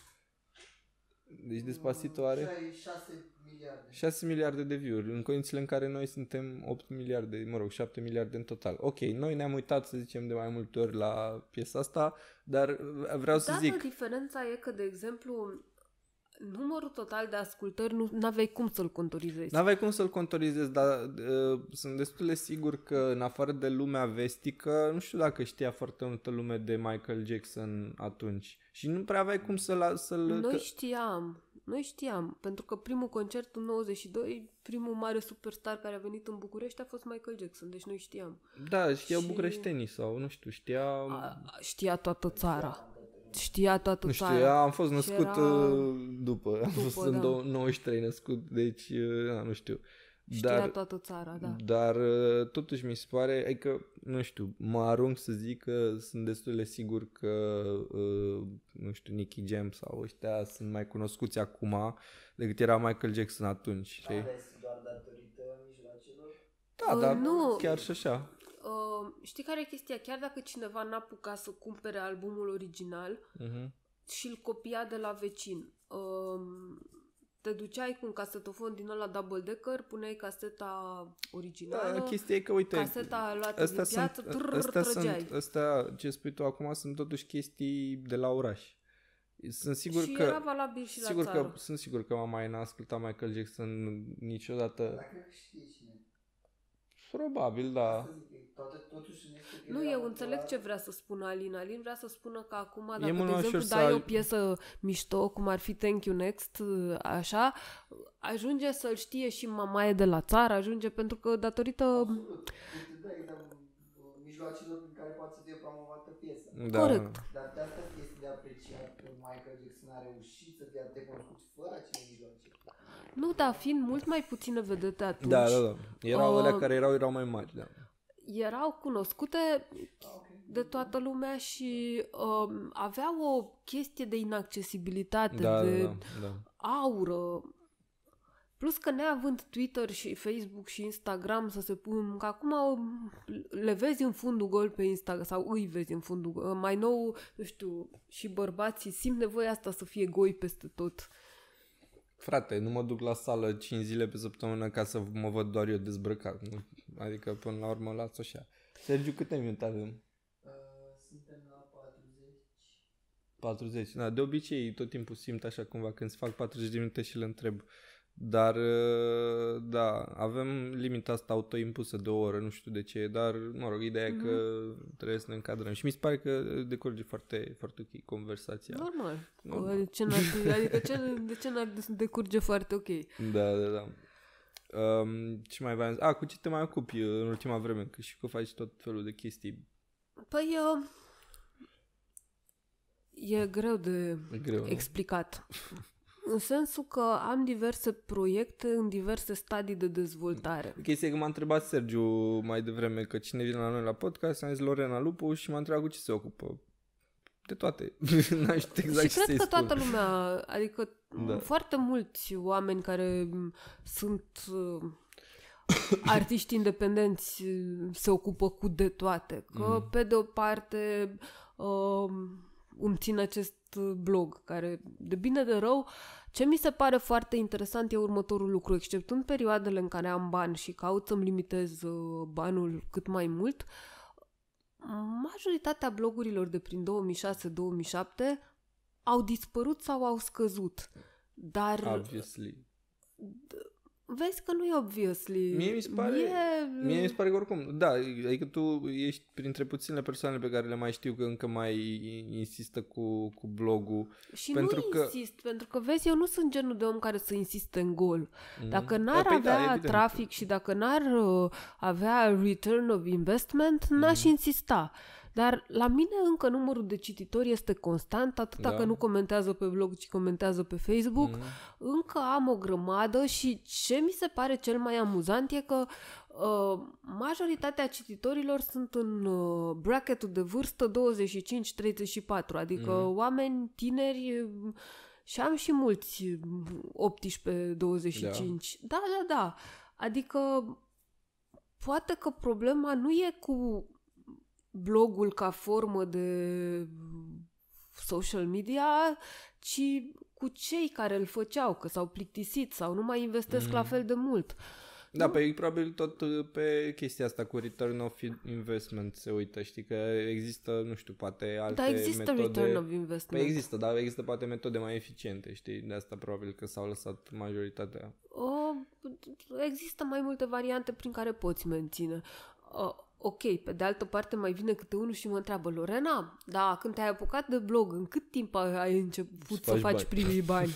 Deci Despacito are 6 miliarde de view-uri, în condițiile în care noi suntem 8 miliarde, 7 miliarde în total. Ok, noi ne-am uitat, să zicem, de mai multe ori la piesa asta, dar vreau să zic... Diferența e că, de exemplu, numărul total de ascultări n-aveai cum să-l contorizezi. N-aveai cum să-l contorizezi, dar sunt destul de sigur că, în afară de lumea vestică, nu știu dacă știa foarte multă lume de Michael Jackson atunci. Și nu prea aveai cum să-l... Noi știam, pentru că primul concert în 92, primul mare superstar care a venit în București a fost Michael Jackson, deci noi știam. Da, știau bucureștenii sau, nu știu, știa toată țara. Știa toată țara. Nu știu, am fost născut după. Am fost în 93 născut, deci nu știu. Știa toată țara, da. Dar totuși mi se pare, adică, nu știu, mă arunc să zic că sunt destul de sigur că, nu știu, Nicky Jam sau ăștia sunt mai cunoscuți acum decât era Michael Jackson atunci. Doar datorită mijloacelor? Da, dar nu. Chiar și așa. Știi care e chestia? Chiar dacă cineva n-a apucat să cumpere albumul original și îl copia de la vecin, te duceai cu un casetofon din ăla double-decker, puneai caseta originală, da, chestia e că, uite, caseta luată din piață, trăgeai. Astea ce spui tu acum sunt totuși chestii de la oraș. Sunt sigur și că... era valabil și sigur la țară. Sunt sigur că mama ei n-a ascultat Michael Jackson niciodată. Dar cred că știe cine. Probabil, da. Nu, eu înțeleg ce vrea să spună Alin. Alin vrea să spună că acum, dacă, mult de mai exemplu, ușor dai să o piesă mișto, cum ar fi Thank You Next, așa, ajunge să-l știe și mamaie de la țară, ajunge pentru că datorită... Absolut. Mijloacelor prin care poate să fie promovată piesa. Da. Corect. Dar de asta este de apreciat că Michael Jackson a reușit să dea de cunoscut fără acele mijloace. Nu, dar fiind mult mai puține vedete atunci... Da. Erau alea care erau mai mari, da. Erau cunoscute de toată lumea și aveau o chestie de inaccesibilitate, de aură. Plus că neavând Twitter și Facebook și Instagram să se pun, că acum le vezi în fundul gol pe Instagram sau îi vezi în fundul gol. Mai nou, nu știu, și bărbații simt nevoia asta să fie goi peste tot. Frate, nu mă duc la sală 5 zile pe săptămână ca să mă văd doar eu dezbrăcat. Adică până la urmă las așa. Sergiu, câte minute avem? Suntem la 40. 40. Da, de obicei tot timpul simt așa cumva când se fac 40 de minute și le întreb. Dar, da, avem limita asta autoimpusă de o oră, nu știu de ce, dar, mă rog, ideea e că trebuie să ne încadrăm. Și mi se pare că decurge foarte, foarte ok conversația. Normal. De ce n-ar decurge foarte ok? Da. Ce mai vreau? Cu ce te mai ocupi în ultima vreme? Că și că faci tot felul de chestii. Păi, e greu de explicat. În sensul că am diverse proiecte în diverse stadii de dezvoltare. Chestia e că m-a întrebat Sergiu mai devreme că cine vine la noi la podcast, am zis Lorena Lupu și m-a întrebat cu ce se ocupă. De toate. N-am știut exact și cred că toată lumea, adică foarte mulți oameni care sunt artiști independenți se ocupă cu de toate. Că pe de o parte îmi țin acest blog care, de bine de rău, ce mi se pare foarte interesant e următorul lucru. Exceptând perioadele în care am bani și caut să-mi limitez banul cât mai mult, majoritatea blogurilor de prin 2006-2007 au dispărut sau au scăzut. Dar... Obviously. Vezi că nu e obviously. Mie mi se pare că oricum, da, adică tu ești printre puținele persoane pe care le mai știu că încă mai insistă cu blogul. Și pentru insist, pentru că vezi, eu nu sunt genul de om care să insiste în gol. Dacă n-ar avea trafic și dacă n-ar avea return of investment, n-aș insista. Dar la mine încă numărul de cititori este constant, atâta că nu comentează pe blog, ci comentează pe Facebook. Încă am o grămadă și ce mi se pare cel mai amuzant e că majoritatea cititorilor sunt în bracketul de vârstă 25-34, adică oameni tineri și am și mulți 18-25. Da. Adică poate că problema nu e cu blogul ca formă de social media, ci cu cei care îl făceau, că s-au plictisit sau nu mai investesc la fel de mult. Da, pe probabil tot pe chestia asta cu return of investment se uită, știi că există, nu știu, poate alte metode. Da, există return of investment. Păi există, dar există poate metode mai eficiente, știi, de asta probabil că s-au lăsat majoritatea. Există mai multe variante prin care poți menține. Ok, pe de altă parte mai vine câte unul și mă întreabă, Lorena, da, când te-ai apucat de blog, în cât timp ai început să faci primii bani?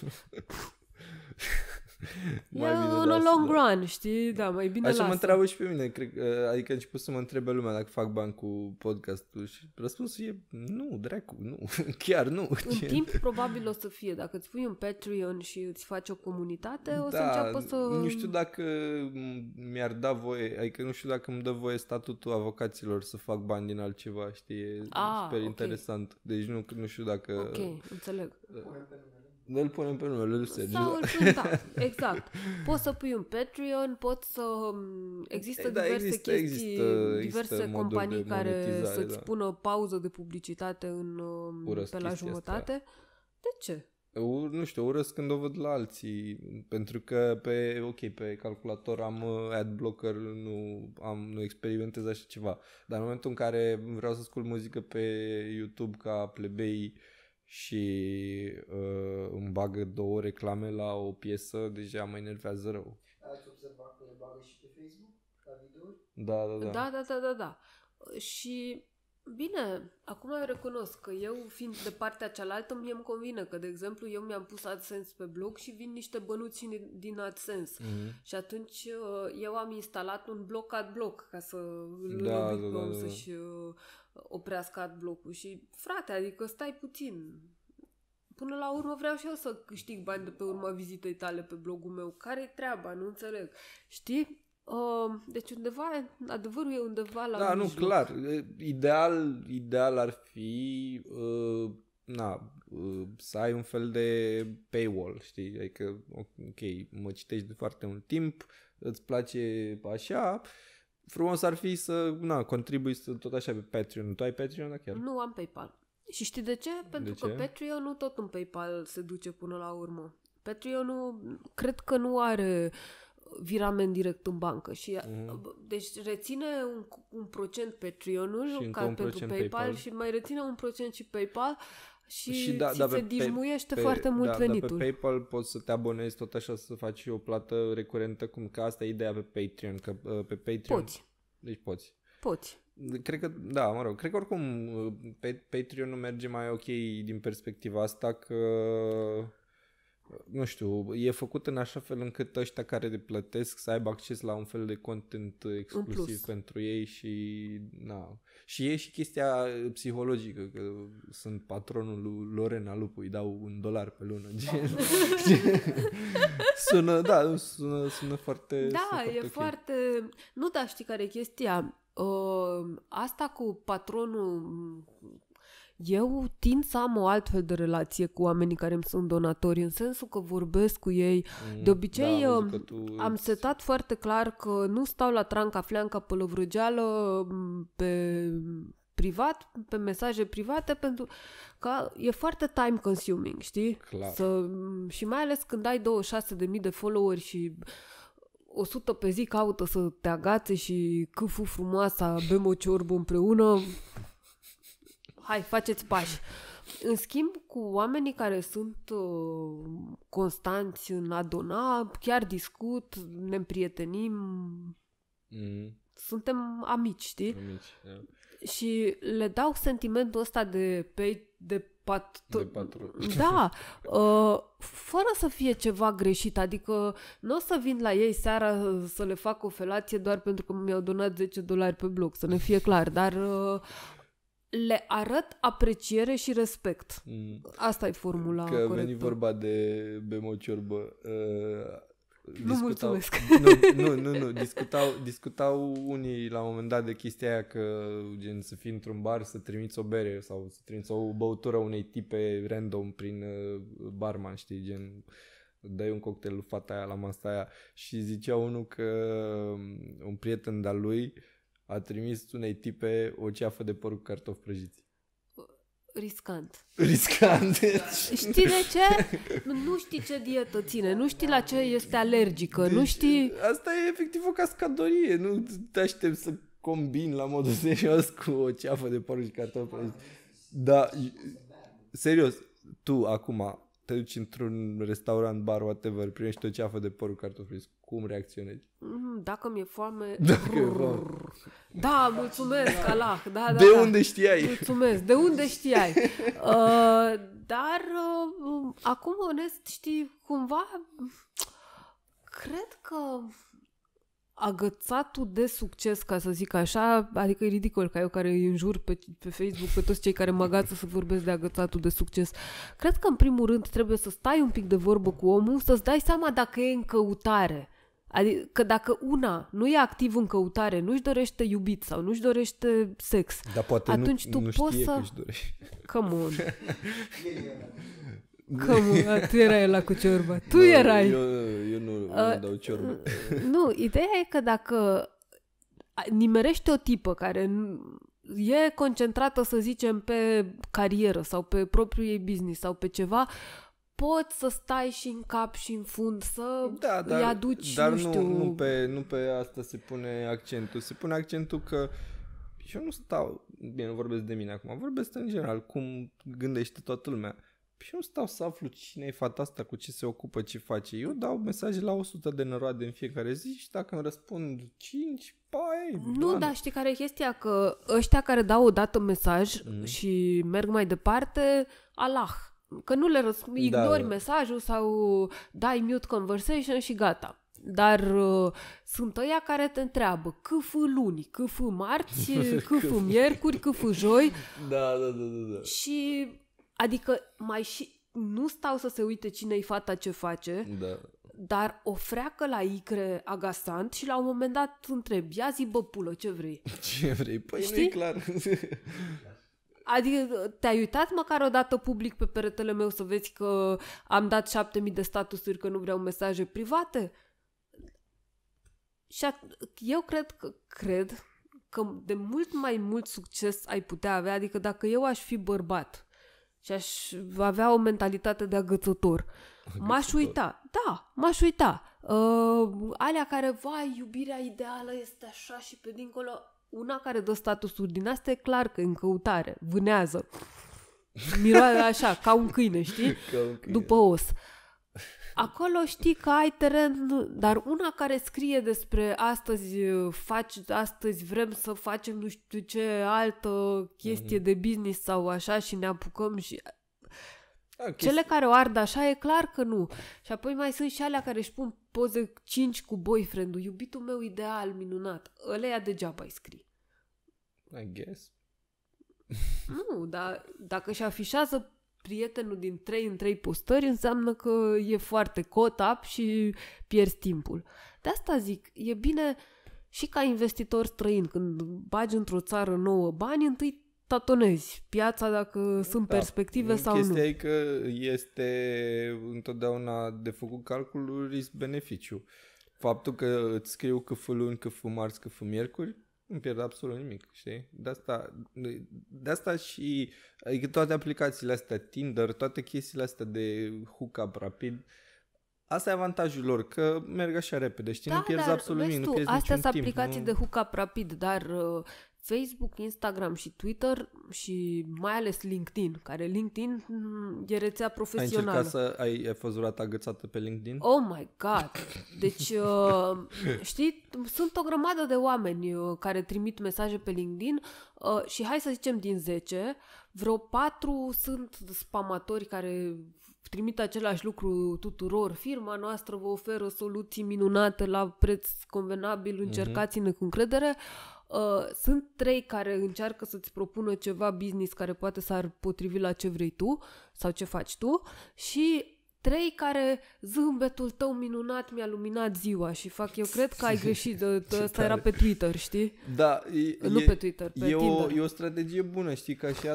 E un long run, știi? Da, mai bine așa mă întreabă și pe mine, cred, adică a început să mă întrebe lumea dacă fac bani cu podcastul și răspunsul e nu, dracu, nu, chiar nu. În timp probabil o să fie, dacă îți pui un Patreon și îți faci o comunitate, o să înceapă să... Nu știu dacă mi-ar da voie, adică nu știu dacă îmi dă voie statutul avocaților să fac bani din altceva, știi, e super interesant. Deci nu știu dacă... Ok, înțeleg. Îl punem pe numele lui Sergiu. Sau da, exact. Poți să pui un Patreon, poți să... Există diverse chestii, diverse companii care să-ți pună pauză de publicitate pe la jumătate. Asta. De ce? Nu știu, urăsc când o văd la alții, pentru că pe calculator am adblocker, nu experimentez așa ceva, dar în momentul în care vreau să ascult muzică pe YouTube ca plebei și îmi bagă 2 reclame la o piesă, deja mă enervează rău. Ați observat că le bagă și pe Facebook la videouri? Da. Și bine, acum eu recunosc că eu, fiind de partea cealaltă, mie îmi convine că, de exemplu, eu mi-am pus AdSense pe blog și vin niște bănuți din AdSense. Și atunci eu am instalat un bloc adblock ca să îl oblic pe om să-și oprească adblock-ul. Și, frate, adică stai puțin. Până la urmă vreau și eu să câștig bani de pe urma vizitei tale pe blogul meu. Care-i treaba? Nu înțeleg. Știi? Deci undeva, adevărul e undeva la mijloc. Nu, clar. Ideal ar fi să ai un fel de paywall, știi? Adică, ok, mă citești de foarte mult timp, îți place așa, frumos ar fi să contribui tot așa pe Patreon. Tu ai Patreon, da, chiar? Nu am PayPal. Și știi de ce? Pentru că Patreon-ul tot în PayPal se duce până la urmă. Patreon-ul cred că nu are virament direct în bancă și deci reține un procent Patreon-ul ca pentru PayPal și mai reține un procent și PayPal și se dijmuiește foarte mult venitul. Dar pe PayPal poți să te abonezi tot așa să faci o plată recurentă, cum că asta e ideea pe Patreon, că pe Patreon poți. Deci Poți. Cred că, cred că oricum Patreon-ul merge mai ok din perspectiva asta că nu știu, e făcut în așa fel încât ăștia care le plătesc să aibă acces la un fel de content exclusiv pentru ei și e și chestia psihologică, că sunt patronul lui Lorena Lupu, îi dau $1 pe lună. Sună foarte foarte... Nu, dar știi care e chestia? Asta cu patronul... Eu tind să am o altfel de relație cu oamenii care îmi sunt donatori, în sensul că vorbesc cu ei. De obicei am setat foarte clar că nu stau la tranca-fleanca pe lăvrăgeală pe privat, pe mesaje private, pentru că e foarte time consuming, știi? Clar. Și mai ales când ai 26.000 de followeri și 100 pe zi caută să te agațe și câfu frumoasa, bem o ciorbă împreună... Hai, faceți pași. În schimb, cu oamenii care sunt constanți în a dona, chiar discut, ne împrietenim, suntem amici, știi? Și le dau sentimentul ăsta de patron. Da, fără să fie ceva greșit, adică nu o să vin la ei seara să le fac o felație doar pentru că mi-au donat $10 pe blog, să ne fie clar, dar... le arăt apreciere și respect. Asta e formula corectă. Că veni vorba de bem o ciorbă. Mulțumesc. Nu. Discutau unii la un moment dat de chestia aia că gen să fii într-un bar, să trimiți o bere sau să trimiți o băutură unei tipe random prin barman, știi, gen dai un cocktail lui fata aia la masa aia și zicea unul că un prieten de-al lui a trimis unei tipe o ceafă de porc cu cartofi prăjiți. Riscant. Știi de ce? Nu știi ce dietă ține, nu știi la ce este alergică, nu știi... Asta e efectiv o cascadorie, nu te aștept să combini la modul serios cu o ceafă de porc și cartofi prăjiți. Da, serios, tu acum te duci într-un restaurant, bar, whatever, primești o ceafă de porc cu cartofi prăjiți. Cum reacționezi? Dacă mi-e foame... Da, mulțumesc, Allah. Da, de unde știai? Mulțumesc, de unde știai? Dar, acum, onest, știi, cumva, cred că agățatul de succes, ca să zic așa, adică e ridicol ca eu care îi înjur pe Facebook pe toți cei care mă agață să vorbesc de agățatul de succes. Cred că, în primul rând, trebuie să stai un pic de vorbă cu omul, să-ți dai seama dacă e în căutare. Adică dacă una nu e activ în căutare, nu-și dorește iubit sau nu-și dorește sex, dar poate atunci tu poți să... că-și dorește. Come on. Tu erai ăla cu ciorba. Tu erai. Eu nu dau ciorbă. Nu, ideea e că dacă nimerește o tipă care e concentrată, să zicem, pe carieră sau pe propriul ei business sau pe ceva, poți să stai și în cap și în fund să îi aduci, dar nu știu... nu pe asta se pune accentul. Se pune accentul că Și eu nu stau, bine, nu vorbesc de mine acum, vorbesc în general, cum gândește toată lumea. Și eu nu stau să aflu cine e fata asta, cu ce se ocupă, ce face. Eu dau mesaje la 100 de năroade în fiecare zi și dacă îmi răspund 5, pai... Nu, dar știi care e chestia? Că ăștia care dau odată mesaj și merg mai departe, Allah. Că nu le ignori mesajul sau dai mute conversation și gata. Dar sunt ăia care te întreabă câf luni, câf marți, câf miercuri, câf joi. Da. Și adică mai și nu stau să se uite cine-i fata ce face, dar o freacă la icre agasant și la un moment dat întreb, ia zi bă pulă, ce vrei? Ce vrei? Păi nu e clar. Adică te-ai uitat măcar o dată public pe peretele meu să vezi că am dat 7000 de statusuri că nu vreau mesaje private? Și eu cred că de mult mai mult succes ai putea avea, adică dacă eu aș fi bărbat și aș avea o mentalitate de agățător, m-aș uita. Da, m-aș uita. Alea care, vai, iubirea ideală este așa și pe dincolo, una care dă statusuri din asta e clar că e în căutare, vânează. Miroare așa, ca un câine, știi? După os. Acolo știi că ai teren, dar una care scrie despre astăzi vrem să facem nu știu ce altă chestie de business sau așa și ne apucăm și... Cele care o ard așa e clar că nu. Și apoi mai sunt și alea care își pun poze 5 cu boyfriend-ul, iubitul meu ideal, minunat. Ăleia degeaba îi scrii. I guess. Nu, dar dacă își afișează prietenul din 3 în 3 postări, înseamnă că e foarte caught up și pierzi timpul. De asta zic, e bine și ca investitor străin, când bagi într-o țară nouă bani, întâi tatonezi piața dacă sunt perspective sau nu. Chestia e că este întotdeauna de făcut calculul risc-beneficiu. Faptul că îți scriu câf luni, câf marți, câf miercuri, nu pierd absolut nimic, știi? De asta și adică toate aplicațiile astea, Tinder, toate chestiile astea de hookup rapid, asta e avantajul lor, că merg așa repede, știi? Nu pierzi absolut nimic, nu pierzi astea niciun sunt timp. aplicații de hookup rapid, dar Facebook, Instagram și Twitter și mai ales LinkedIn, care LinkedIn e rețea profesională. Ai încercat ai fost vreodată agățată pe LinkedIn? Oh my God! Deci, știi, sunt o grămadă de oameni care trimit mesaje pe LinkedIn și hai să zicem din 10, vreo 4 sunt spamatori care trimit același lucru tuturor. Firma noastră vă oferă soluții minunate la preț convenabil, încercați-ne cu încredere. Sunt 3 care încearcă să-ți propună ceva business care poate s-ar potrivi la ce vrei tu sau ce faci tu și 3 care zâmbetul tău minunat mi-a luminat ziua și fac, eu cred că ai greșit, ăsta era pe Twitter, știi? Da, nu pe Twitter, pe Tinder. E o strategie bună, știi, ca și ea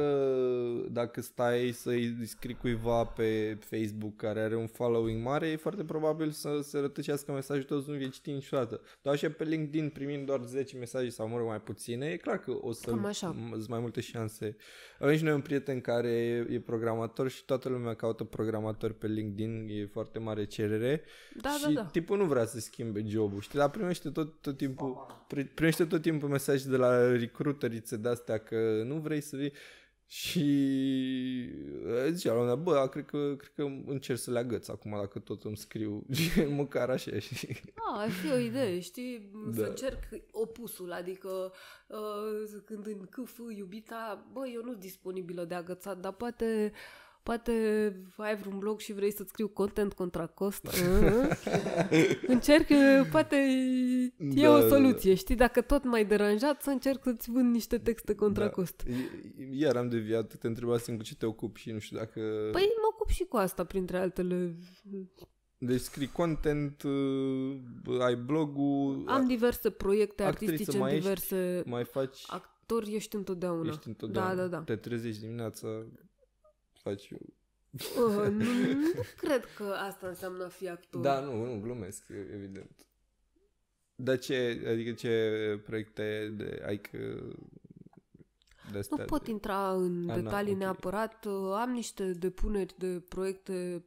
dacă stai să-i scrii cuiva pe Facebook care are un following mare, e foarte probabil să se rătăcească mesajul tău, să nu vei citi niciodată. Dar așa pe LinkedIn, primind doar 10 mesaje sau mai puține, e clar că o să îți mai multe șanse. Avem și noi un prieten care e programator și toată lumea caută programator pe LinkedIn, e foarte mare cerere și tipul nu vrea să schimbe job-ul, știi, dar primește tot timpul mesaje de la recruiterițe de-astea că nu vrei să vii și zicea la un dat, cred că încerc să le agăț acum dacă tot îmi scriu măcar așa, știi? Ar fi o idee, știi, să încerc opusul, adică când în câf iubita, eu nu sunt disponibilă de agățat, dar poate ai vreun blog și vrei să-ți scriu content contra cost. Încerc, poate e o soluție, știi? Dacă tot m-ai deranjat, să încerc să-ți vând niște texte contra cost. Iar am deviat, te întrebasem cu ce te ocupi și nu știu dacă... Păi mă ocup și cu asta, printre altele. Deci scrii content, ai blogul... Am diverse proiecte artistice în diverse... Mai faci... Actor ești întotdeauna. Da. Te trezești dimineața... faci eu. Nu cred că asta înseamnă a fi actor. Da, nu, glumesc, evident. Dar ce proiecte ai că... Nu pot intra în detalii neapărat. Am niște depuneri de proiecte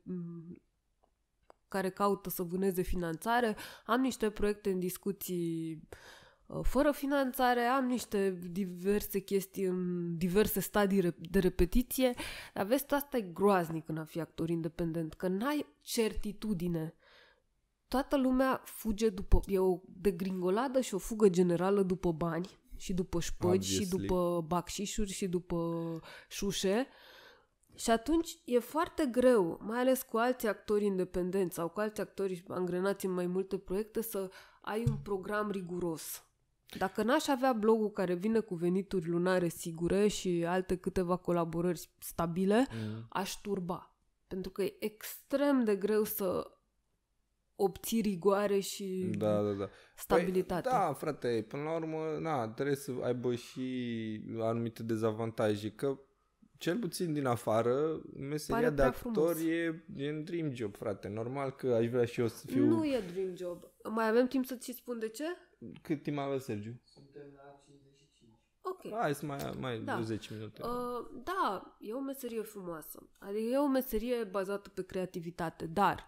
care caută să vâneze finanțare. Am niște proiecte în discuții fără finanțare, am niște diverse chestii în diverse stadii de repetiție, dar vezi, tu asta e groaznic în a fi actor independent, că n-ai certitudine. Toată lumea fuge e o degringoladă și o fugă generală după bani și după șpăgi și după bacșișuri și după șușe. Și atunci e foarte greu, mai ales cu alți actori independenți sau cu alți actori angrenați în mai multe proiecte, să ai un program riguros. Dacă n-aș avea blogul care vine cu venituri lunare sigure și alte câteva colaborări stabile, aș turba. Pentru că e extrem de greu să obții rigoare și stabilitate. Păi, da, frate, până la urmă, trebuie să aibă și anumite dezavantaje, că cel puțin din afară, meseria de actor e un dream job, frate. Normal că aș vrea și eu să fiu... Nu e dream job. Mai avem timp să-ți spun de ce? Cât timp avea, Sergiu? Suntem la 55. Ok. Hai să mai 10 minute. Da, e o meserie frumoasă. Adică e o meserie bazată pe creativitate, dar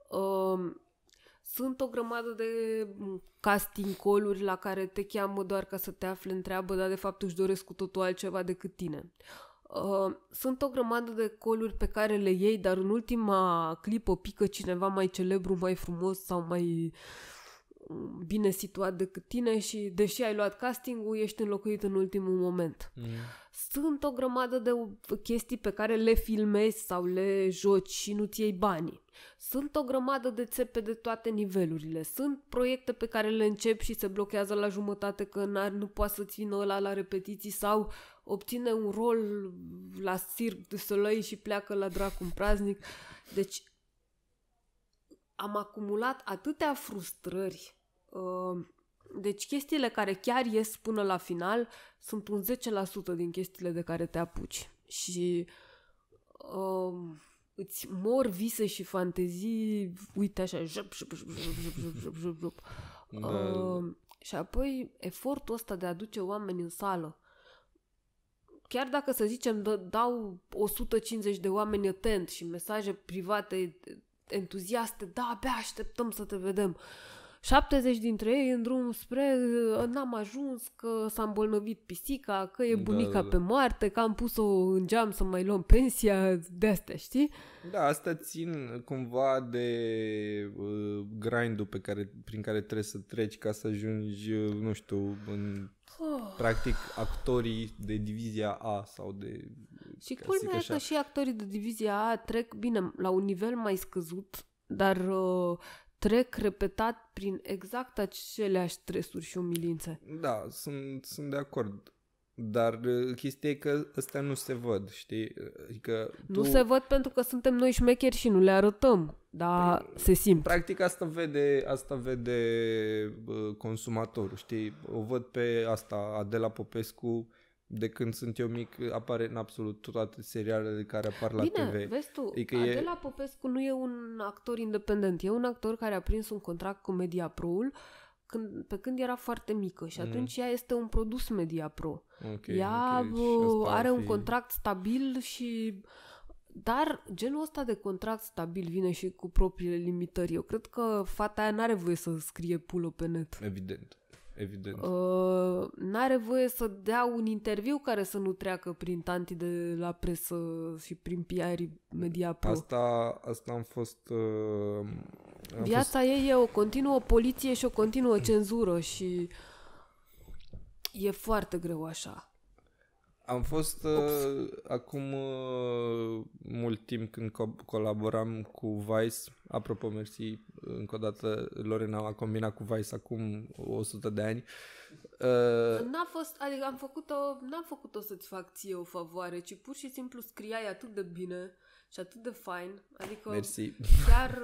sunt o grămadă de casting call-uri la care te cheamă doar ca să te afle în treabă, dar de fapt își doresc cu totul altceva decât tine. Sunt o grămadă de call-uri pe care le iei, dar în ultima clipă pică cineva mai celebru, mai frumos sau mai bine situat decât tine și deși ai luat castingul, ești înlocuit în ultimul moment. Sunt o grămadă de chestii pe care le filmezi sau le joci și nu-ți iei banii. Sunt o grămadă de țepe de toate nivelurile. Sunt proiecte pe care le începi și se blochează la jumătate că nu poate să-ți vină ăla la repetiții sau obține un rol la Cirque du Soleil și pleacă la dracu în praznic. Deci am acumulat atâtea frustrări. Deci chestiile care chiar ies până la final sunt un 10% din chestiile de care te apuci. Și îți mor vise și fantezii, uite așa, și apoi efortul ăsta de a aduce oameni în sală. Chiar dacă, să zicem, dau 150 de oameni atent și mesaje private entuziaste, da, abia așteptăm să te vedem. 70 dintre ei în drum spre n-am ajuns, că s-a îmbolnăvit pisica, că e bunica pe moarte, că am pus-o în geam să mai luăm pensia, de-astea, știi? Da, asta țin cumva de grindul prin care trebuie să treci ca să ajungi, nu știu, în practic actorii de divizia A sau de... Și culmea e că și actorii de divizia A trec, bine, la un nivel mai scăzut, dar... trec repetat prin exact aceleași stresuri și umilințe. Da, sunt de acord. Dar chestia e că astea nu se văd, știi? Adică nu se văd pentru că suntem noi șmecheri și nu le arătăm, dar se simt. Practic asta vede consumatorul, știi? O văd pe asta, Adela Popescu, de când sunt eu mic, apare în absolut toate serialele care apar la TV. Bine, vezi tu, adică Adela Popescu nu e un actor independent, e un actor care a prins un contract cu Mediapro-ul pe când era foarte mică și atunci ea este un produs Mediapro. Ea are un contract stabil și... Dar genul ăsta de contract stabil vine și cu propriile limitări. Eu cred că fata aia n-are voie să scrie pulo pe net. Evident. N-are voie să dea un interviu care să nu treacă prin tanti de la presă și prin PR-ii Mediapro. Asta am fost... Viața ei e o continuă poliție și o continuă cenzură și e foarte greu așa. Am fost acum mult timp când colaboram cu Vice. Apropo, mersi încă o dată, Lorena a combinat cu Vice acum 100 de ani. Adică n-am făcut-o să-ți fac ție o favoare, ci pur și simplu scriai atât de bine și atât de fain. Adică mersi. Chiar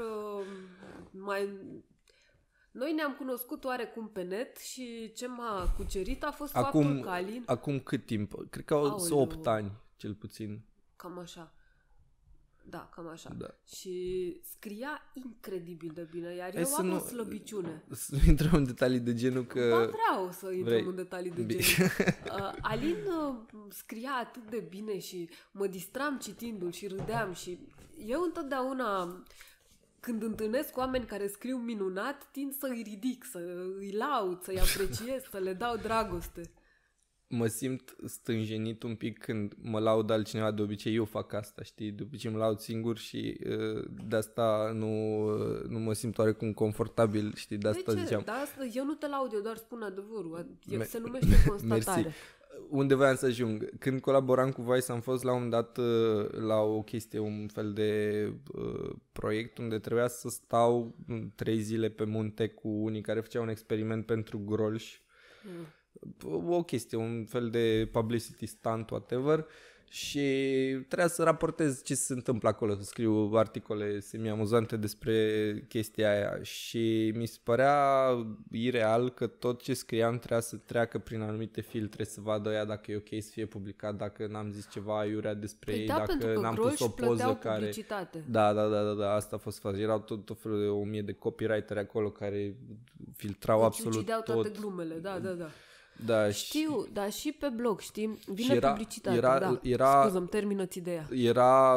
noi ne-am cunoscut oarecum pe net și ce m-a cucerit a fost faptul că Alin... Acum cât timp? Cred că au 8 ani, cel puțin. Cam așa. Da, cam așa. Da. Și scria incredibil de bine, iar eu am o slăbiciune. Să nu intrăm în detalii de genul că... Ba, vreau să intrăm în detalii de genul. Alin scria atât de bine și mă distram citindu-l și râdeam și eu întotdeauna... când întâlnesc oameni care scriu minunat, tind să îi ridic, să îi laud, să îi apreciez, să le dau dragoste. Mă simt stânjenit un pic când mă laud altcineva, de obicei eu fac asta, știi? De obicei mă laud singur și de asta nu mă simt oarecum confortabil, știi? De asta ziceam. Da, eu nu te laud, eu doar spun adevărul. Se numește constatare. Mersi. Unde voiam să ajung? Când colaboram cu Vice am fost la un moment dat la o chestie, un fel de proiect unde trebuia să stau 3 zile pe munte cu unii care făceau un experiment pentru grolși. O chestie, un fel de publicity stunt, whatever, și trebuia să raportez ce se întâmplă acolo, să scriu articole semi-amuzante despre chestia aia și mi se părea ireal că tot ce scriam trebuia să treacă prin anumite filtre, să vadă ea dacă e ok să fie publicat, dacă n-am zis ceva aiurea despre ei, dacă n-am pus o poză care... Da, asta a fost faza. Erau tot felul de 1000 de copywriteri acolo care filtrau absolut ucideau tot. Toate glumele, da. Da, știu, dar și pe blog, știi, vine publicitatea, scuză-mi, termină-ți ideea. Era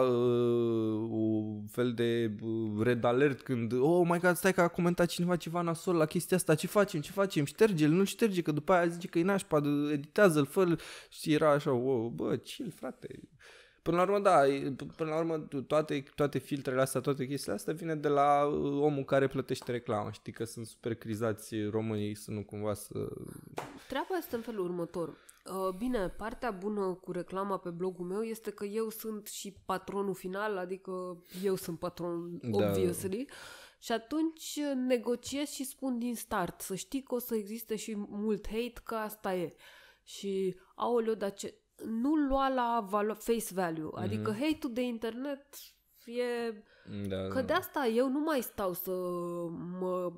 un fel de red alert când, oh my god, stai că a comentat cineva ceva nasol la chestia asta, ce facem, șterge-l, nu șterge, că după aia zice că e nașpa, editează-l, fă-l, și era așa, wow, bă, chill, frate. Până la urmă, toate filtrele astea, toate chestiile astea vine de la omul care plătește reclamă. Știi că sunt super crizați românii să nu cumva să... Treaba este în felul următor. Bine, partea bună cu reclama pe blogul meu este că eu sunt și patronul final, adică eu sunt patron, obviously, și atunci negociez și spun din start, să știi că o să existe și mult hate, că asta e. Și, aoleu, dar ce... Nu lua la face value, adică hate-ul de internet e... Că de asta eu nu mai stau să mă...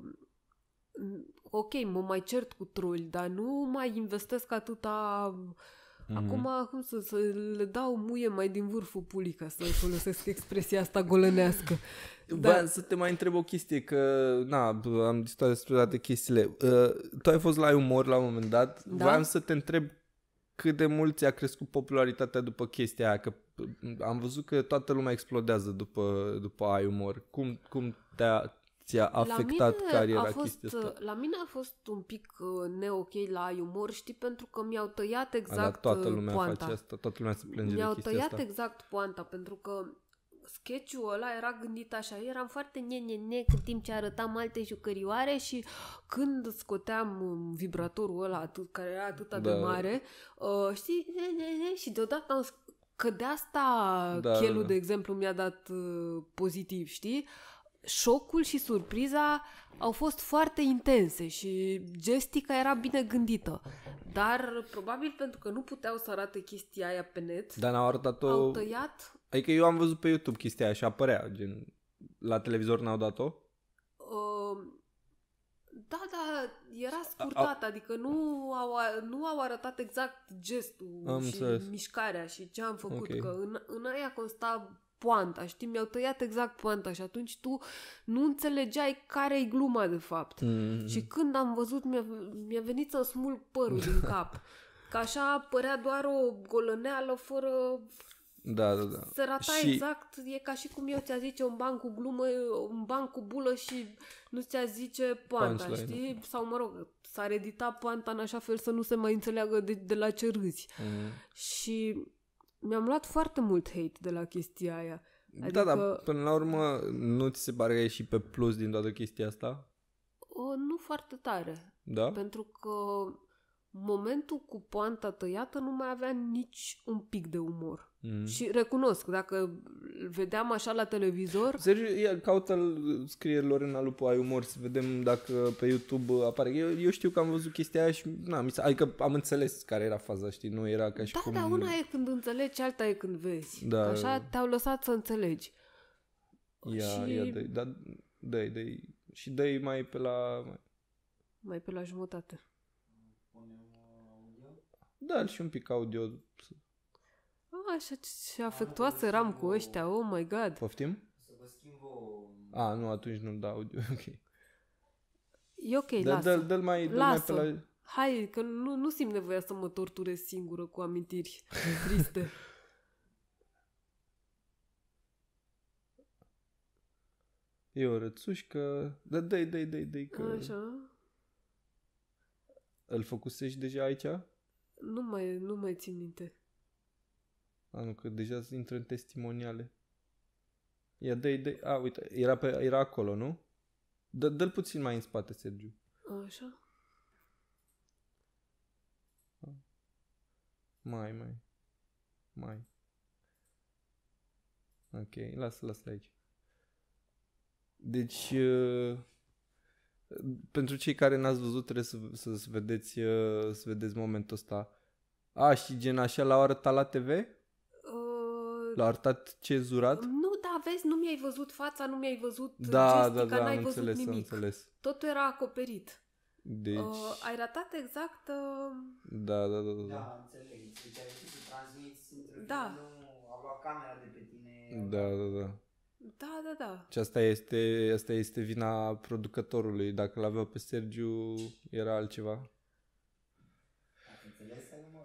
Ok, mă mai cert cu troli, dar nu mai investesc atâta... Acum, cum să le dau muie mai din vârful pulii, ca să folosesc expresia asta golănească. Vreau să te mai întreb o chestie, că am discutat despre toate chestiile. Tu ai fost la umor la un moment dat. Da? Vreau să te întreb cât de mult ți-a crescut popularitatea după chestia aia, că am văzut că toată lumea explodează după ai umor. Cum ți-a afectat cariera chestia asta? La mine a fost un pic ne-ok la ai umor, știi, pentru că mi-au tăiat exact toată lumea poanta. Face asta, toată lumea se plânge Mi-au de chestia tăiat asta. exact poanta, pentru că sketch-ul ăla era gândit așa, eram foarte cât timp ce arătam alte jucărioare și când scoteam vibratorul ăla care era atât de mare, știi, și deodată că de asta chelul, de exemplu, mi-a dat pozitiv, știi? Șocul și surpriza au fost foarte intense și gestica era bine gândită. Dar probabil pentru că nu puteau să arate chestia aia pe net, dar n-au arătat-o... au tăiat... Adică eu am văzut pe YouTube chestia aia și apărea, gen, la televizor n-au dat-o? Da, era scurtat, adică nu au arătat exact gestul și mișcarea și ce am făcut, okay. Că în aia consta poanta, știi, mi-au tăiat exact poanta și atunci tu nu înțelegeai care-i gluma de fapt. Și când am văzut, mi-a venit să smulg părul din cap, că așa părea doar o golăneală fără... Da. Se rata exact, e ca și cum eu ți-a zice un ban cu glumă, un ban cu bulă și nu ți-a zice poanta, știi? Sau mă rog, s-ar edita poanta în așa fel să nu se mai înțeleagă de la ce râzi. Și mi-am luat foarte mult hate de la chestia aia. Adică... Da, până la urmă nu ți se pare că e și pe plus din toată chestia asta? Nu foarte tare. Da? Pentru că momentul cu poanta tăiată nu mai avea nici un pic de umor. Și recunosc, dacă vedeam așa la televizor... Sergiu, caută-l, scrie Lorena Lupu ai umor, să vedem dacă pe YouTube apare. Eu știu că am văzut chestia aia și adică am înțeles care era faza, știi, nu era ca și cum... Da, una e când înțelegi, alta e când vezi. Da. Așa te-au lăsat să înțelegi. Dă-i. Și dă-i mai pe la... Mai pe la jumătate. Da, și un pic audio. Așa ce afectuoasă eram cu ăștia, oh my god. Poftim? Să vă schimb o... Nu, atunci nu da audio, ok. E ok, lasă. Dă-l mai pe la... Hai, că nu simt nevoia să mă torturez singură cu amintiri triste. E o rățușcă. Da, dă-i că... Așa. Îl făcusești deja aici? Nu mai țin minte. Nu, că deja intră în testimoniale. Ia, dă-i. Uite, era acolo, nu? Dă-l puțin mai în spate, Sergiu. Așa. Mai. Ok, lasă aici. Deci, pentru cei care n-ați văzut, trebuie să vedeți momentul ăsta. Și gen așa l-au arătat la TV? L-au arătat cenzurat? Nu, da, vezi, nu mi-ai văzut fața, nu mi-ai văzut gestica, n-ai văzut nimic. Am înțeles. Totul era acoperit. Deci... ai ratat exact... Da. Da, înțeleg. Deci ai știut să transmiți între nu au luat camera de pe tine. Da. Și asta este vina producătorului. Dacă l-aveau pe Sergiu, era altceva. Ați înțeles?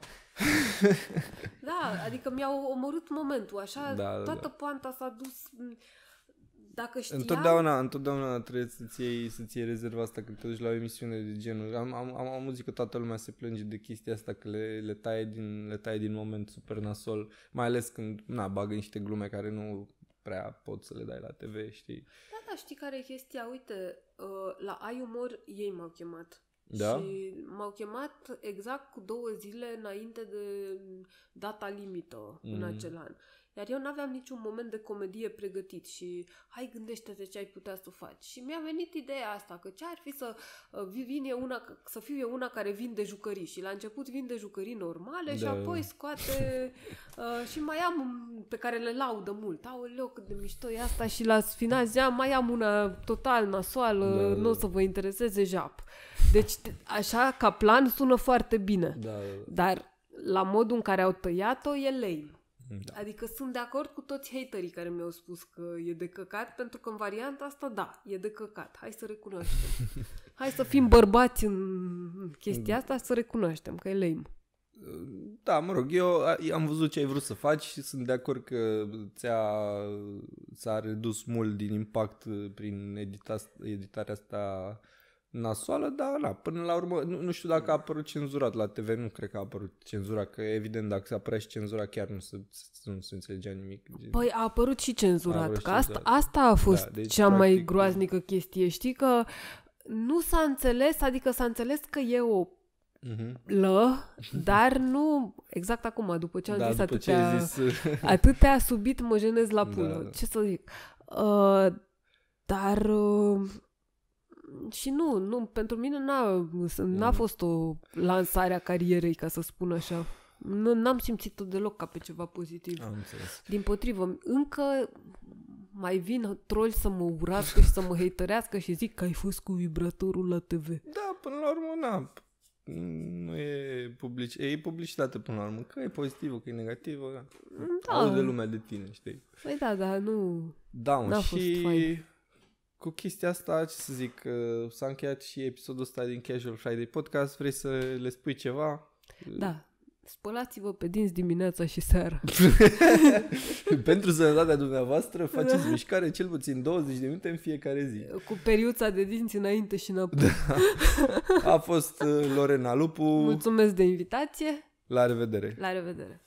Da, adică mi-au omorât momentul, așa, toată poanta s-a dus... Dacă știam... Întotdeauna trebuie să-ți iei rezerva asta când te duci la o emisiune de genul. Am auzit că toată lumea se plânge de chestia asta, că le taie din moment super nasol, mai ales când bagă niște glume care nu prea poți să le dai la TV, știi? Da, știi care e chestia? Uite, la Ai Umor ei m-au chemat. Da? Și m-au chemat exact cu 2 zile înainte de data limită în acel an. Iar eu n-aveam niciun moment de comedie pregătit și hai gândește-te ce ai putea să faci. Și mi-a venit ideea asta, că ce ar fi să fiu eu una care vinde jucării. Și la început vinde jucării normale și apoi scoate și mai am pe care le laudă mult. Aoleu, cât de mișto e asta, și la final zicea, mai am una total nasoală, nu o să vă intereseze, jap. Deci așa ca plan sună foarte bine. Dar la modul în care au tăiat-o e lame. Da. Adică sunt de acord cu toți haterii care mi-au spus că e de căcat, pentru că în varianta asta, e de căcat. Hai să recunoaștem. Hai să fim bărbați în chestia asta, să recunoaștem că e lame. Da, mă rog, eu am văzut ce ai vrut să faci și sunt de acord că ți-a redus mult din impact prin editarea asta nasoală, dar până la urmă nu știu dacă a apărut cenzurat la TV, nu cred că a apărut cenzurat, că evident dacă s-a apărea și cenzurat chiar nu se înțelegea nimic. Păi a apărut și cenzurat, că asta a fost deci, cea mai groaznică chestie, știi, că nu s-a înțeles, adică s-a înțeles că e o dar nu exact acum, după ce am zis atâtea subit mă jenez la pulă, ce să zic, dar... Și nu, pentru mine n-a fost o lansare a carierei, ca să spun așa. N-am simțit-o deloc ca pe ceva pozitiv. Am înțeles. Dimpotrivă, încă mai vin troli să mă urască și să mă haterească și zic că ai fost cu vibratorul la TV. Da, până la urmă, nu e publicitate până la urmă. Că e pozitivă, că e negativă. Aude lumea de tine, știi? Păi da, nu... Da, fost fain. Cu chestia asta, ce să zic, s-a încheiat și episodul ăsta din Casual Friday Podcast. Vrei să le spui ceva? Da. Spălați-vă pe dinți dimineața și seara. Pentru sănătatea dumneavoastră, faceți mișcare cel puțin 20 de minute în fiecare zi. Cu periuța de dinți înainte și înapoi. Da. A fost Lorena Lupu. Mulțumesc de invitație. La revedere. La revedere.